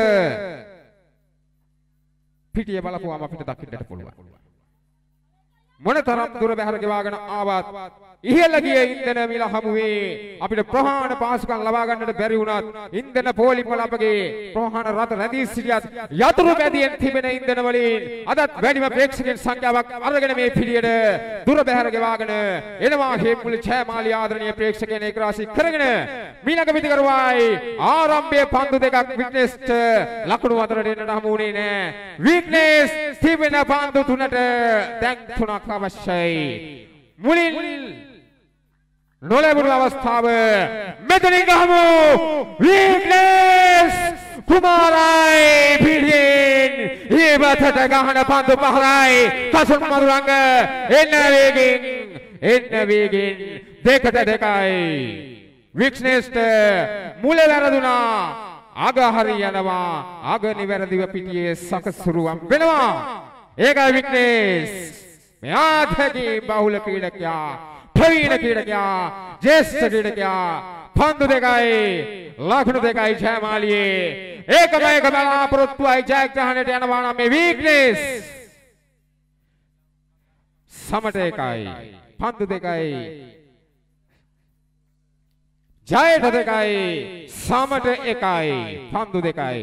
පිටිය බලපුවාම අපිට දකින්නට පුළුවන් මොනතරම් දුර බැහැර ගෙවාගෙන ආවත් ඉහළ ගිය ඉන්ධන මිල හමුවේ අපිට ප්‍රහාණ පාසුකම් ලබා ගන්නට බැරි වුණත් ඉන්ධන පොලිම් වල අපගේ ප්‍රහාණ රට රැඳී සිටියත් යතුරු බැදියෙන් තිබෙන ඉන්ධන වලින් අදත් වැඩිම ප්‍රේක්ෂකයන් සංඛ්‍යාවක් අරගෙන මේ පිළියෙට දුර බැහැර ගෙවාගෙන එනවා හේමුල ජයමාලිය ආදරණීය ප්‍රේක්ෂකයන් ඒකරාශී කරගෙන මීළඟ පිටිකරුවායි ආරම්භයේ පන්දු දෙකක් විග්නේෂ්ට ලකුණු අතරට එන්නට හමු වුණේ නෑ විග්නේෂ් තිබෙන පන්දු තුනට දැන් තුනක් අවශ්‍යයි මුලින් නොලැබුණු අවස්ථාව මෙතනින් ගහමු විග්නේෂ් කුමාරයි පිළියෙන් ඊබතට ගහන පන්දු පහරයි කසුන් මරුංග එන්න වේගින් දෙකට දෙකයි විග්නේෂ්ට මුල වැරදුනා අග හරි යනවා අග නිවැරදිව පිටියේ සකසුරුවම් වෙනවා ඒකයි විග්නේෂ් මේ ආධකී බහුල ක්‍රීඩකයා ප්‍රවීණ ක්‍රීඩකයා ජේෂ්ඨ ක්‍රීඩකයා පන්දු දෙකයි ලකුණු දෙකයි ජයමාලියේ ඒකම එක බලාපොරොත්තුවයි ජයග්‍රහණයට යනවා නම් මේ විග්නේෂ් සමට එකයි පන්දු දෙකයි ජයට දෙකයි සමට එකයි පන්දු දෙකයි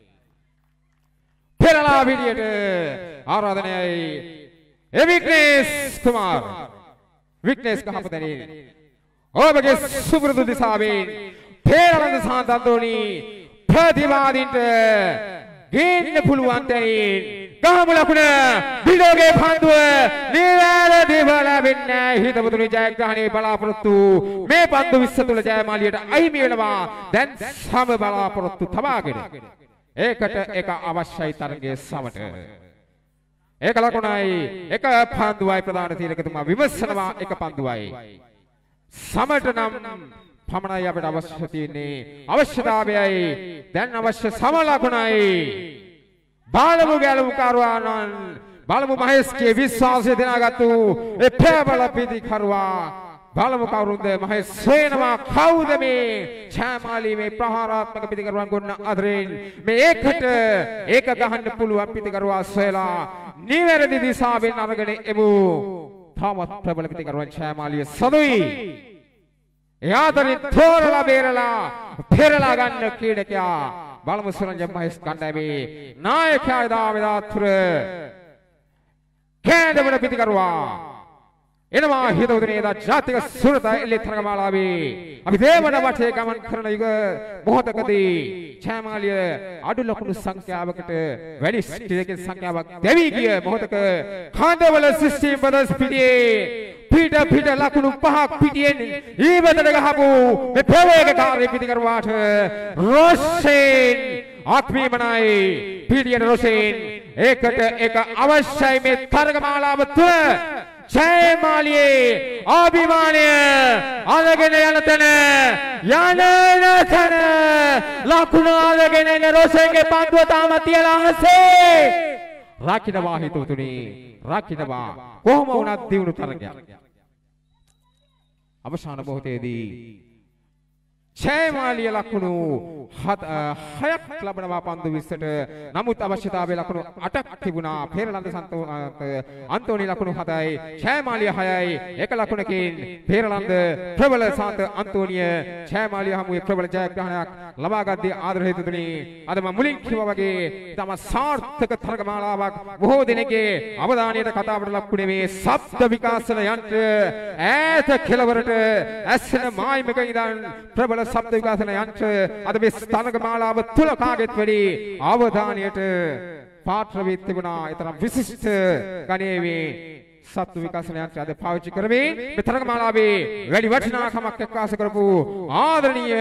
පෙරලා පිටියට ආරාධනයයි විග්නේෂ් කුමාර් විග්නේෂ් කහපතනේ ඔබගේ සුබෘදු දිසාවෙන් පෙරලඳ සාන්තන්තෝනි ප්‍රතිවාදීන්ට ගේන්න පුළුවන් තැනින් ගහමු ලකුණ බිඩෝගේ පන්දුව නිවැරදිව ලැබෙන්නේ හිතවතුනි ජයග්‍රහණයේ බලාපොරොත්තු මේ පන්දු 20 තුල ජයමාලියට අහිමි වෙනවා දැන් සම බලාපොරොත්තු තබාගෙන ඒකට එක අවශ්‍යයි තරගයේ සමට ඒක ලකුණයි එක පන්දුවයි ප්‍රධාන තීරකතුමා විමසනවා එක පන්දුවයි සමට නම් පමණයි අපිට අවශ්‍ය තියෙන්නේ අවශ්‍යතාවයයි දැන් අවශ්‍ය සම ලකුණයි බලමු ගැලුම්කරුවානන් බලමු මහේෂ්ගේ විශ්වාසය දෙනාගත්තු ඒ පෙරබල පිටිකරුවා බලමු කවුරුද මහේෂ් සේනවා කවුද මේ ඡාමාලි මේ ප්‍රහාරාත්මක පිටිකරුවන් ගොන්න අදරින් මේ ඒකට ඒක ගහන්න පුළුවන් පිටිකරුවා සොයලා නිවැරදි දිශාවෙන් අරගෙන එමු තාමත් ප්‍රබල පිටිකරුවන් ඡාමාලිය සදුයි එයාතරින් තෝරලා බේරලා පෙරලා ගන්න ක්‍රීඩකයා බලමු සුරංජන් මහේෂ් කණ්ඩායමේ නායකයා දාතුර කැඳවන පිටිකරුවා එනවා හිතවතුනේ දා ජාතික සුරත එල්ලේ තරගමාලාවේ අපි දේවන වටේ ගමන් කරන යුග මොහොතකදී ඡාමාලිය අඩු ලකුණු සංඛ්‍යාවකට වැඩි ශ්‍රේණියක සංඛ්‍යාවක් දෙවි ගිය මොහොතක කාන්දවල සිස්ටම් බදස් පිටියේ පිට ලකුණු 5ක් පිටියෙන් ඊවතට ගහපු මේ ප්‍රවේගකාරී පිටිකරුවාට රොෂෙන් ආත්මීමනයි පිටියේ රොෂෙන් ඒකට එක අවශ්‍යයි මේ තරගමාලාව තුළ ඡාමාලියේ අභිමානය අරගෙන යන තැන ලකුණු අරගෙන එන රොෂෙන්ගේ පන්දුව තාම තියලා අහසේ රකින්නවා හිතුතුනි රකින්නවා කොහොම වුණත් දිනුන තරගයක් අවසාන මොහොතේදී ඡාමාලිය ලකුණු 6ක් ලබනවා පන්දු 20ට නමුත් අවශ්‍යතාවයේ ලකුණු 8ක් තිබුණා පෙරලන්ද අන්තෝනි ලකුණු 7යි ඡාමාලිය 6යි එක ලකුණකින් පෙරලන්ද ප්‍රබල සාන්ත අන්තෝනිය ඡාමාලිය හමුවේ ප්‍රබල ජයග්‍රහණයක් ලබා ගත්තේ ආදර හේතුතුනි අද මම මුලින් කිව්වා වගේ තම සාර්ථක තරගමාලාවක් බොහෝ දිනකේ අවධානයට කතාවට ලක්ුණේ මේ ශබ්ද විකාශන යන්ත්‍ර ඈත කෙළවරට ඇස්සෙන මායිමක ඉඳන් ප්‍රබල ශබ්ද විකාශන යන්ත්‍ර අද මේ තරගමාලාව තුල කාගෙත් වැඩි අවධානයට පාත්‍ර වී තිබුණා. ඊතරම් විශිෂ්ට ගණයේ ශබ්ද විකාශන යන්ත්‍ර අද පාවිච්චි කරමින් මේ තරගමාලාවේ වැඩි වටිනාකමක් එක්කාස කරපු ආදරණීය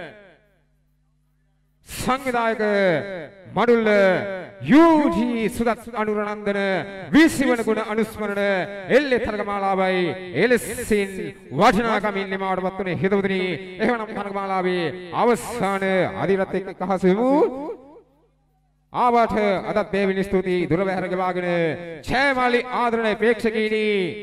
සංවිධායක මඩුල්ල යූජී සුදත් අනුරනන්දන 20 වන ගුණ අනුස්මරණ එල්ලේ තරගමාලාවයි එලෙසින් වටිනාකමින් නිමාවටපත් වුණේ හිතවතුනි. එහෙමනම් තරගමාලාවේ අවසාන අධිරත් එක්ක කහසු වෙමු. ආවට අදත් බේවිනි ස්තුතියි දුර බැහැර ගවාගෙන ඡාමාලි ආදරණීය ප්‍රේක්ෂකීනි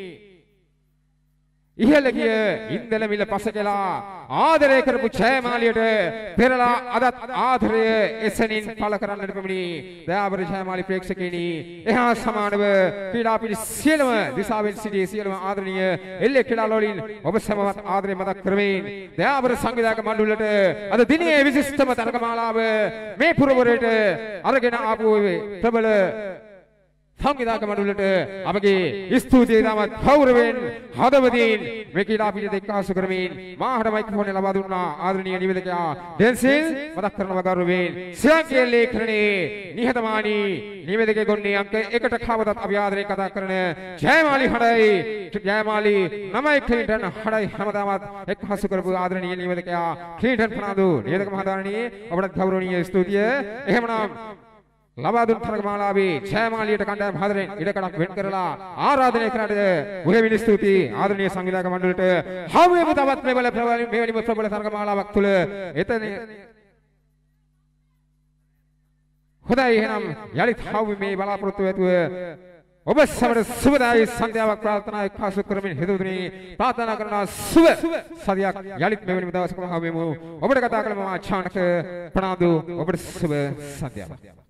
ඉහළ ගිය ඉන්දල මිල පසකලා ආදරය කරපු ඡාමාලියට පෙරලා අදත් ආදරය එසනින් පළ කරන්නට පැමිණි දයාබර ඡාමාලි ප්‍රේක්ෂකයනි එහා සමානව ක්‍රීඩා පිළි සියලුම දිසාවෙන් සිටි සියලුම ආදරණීය එල්ලේ ක්‍රීඩාලවලින් ඔබ සමවත් ආදරය මතක් කරමින් දයාබර සංවිධායක මණ්ඩලයට අද දිනේ විශිෂ්ටම තරගමාලාව මේ පුරවරයට අරගෙන ආපු ප්‍රබල සංවිධායක මණ්ඩලයට අපගේ ස්තුතිය දාමත් ගෞරවයෙන් හදවතින් මේ ක්‍රීඩා පිළිවෙත එක්කාසු කරමින් මාහට මයික්‍රොෆෝන් ලබා දුන්නා ආදරණීය නිවේදකයා ඩෙන්සිල් මතක් කරනවා ගෞරවයෙන් ශ්‍රී ලේඛනයේ නිහතමානී නිවේදකයේ ගොන්නේ අංක 1ට කවදත් අපි ආදරයෙන් කතා කරන ජයමාලි හඩයි ජයමාලි නමයි ක්‍රීඩන් හඩයි හැමදාමත් එක්කාසු කරපු ආදරණීය නිවේදකයා ක්‍රීඩන් ප්‍රනාදු නිවේදක මහතාණනි ඔබට ගෞරවනීය ස්තුතිය. එහෙමනම් ලබා දුන් තරගමාලාවේ ඡාමාලියට කණ්ඩායම හතරෙන් ඉඩකඩක් වෙන් කරලා ආරාධනය කරන්නට බොහොම ස්තුතියි ආදරණීය සංවිධායක මණ්ඩලයට. හමුවෙමු තවත් මෙවැනි ප්‍රබල තරගමාලාවක් තුළ එතන හොඳයි. එහෙනම් යලිත් හවු මේ බලාපොරොත්තු ඇතුව ඔබ සමට සුබදායී සන්ධ්‍යාවක් ප්‍රාර්ථනා එක්කාසු කරමින් හිතවතුනි ප්‍රාර්ථනා කරනවා සුබ සදියක් යලිත් මෙවැනි දවසක හමුවෙමු. ඔබට කතා කළ මම ආචාර්ය ප්‍රනාදු ඔබට සුබ සන්ධ්‍යාවක්.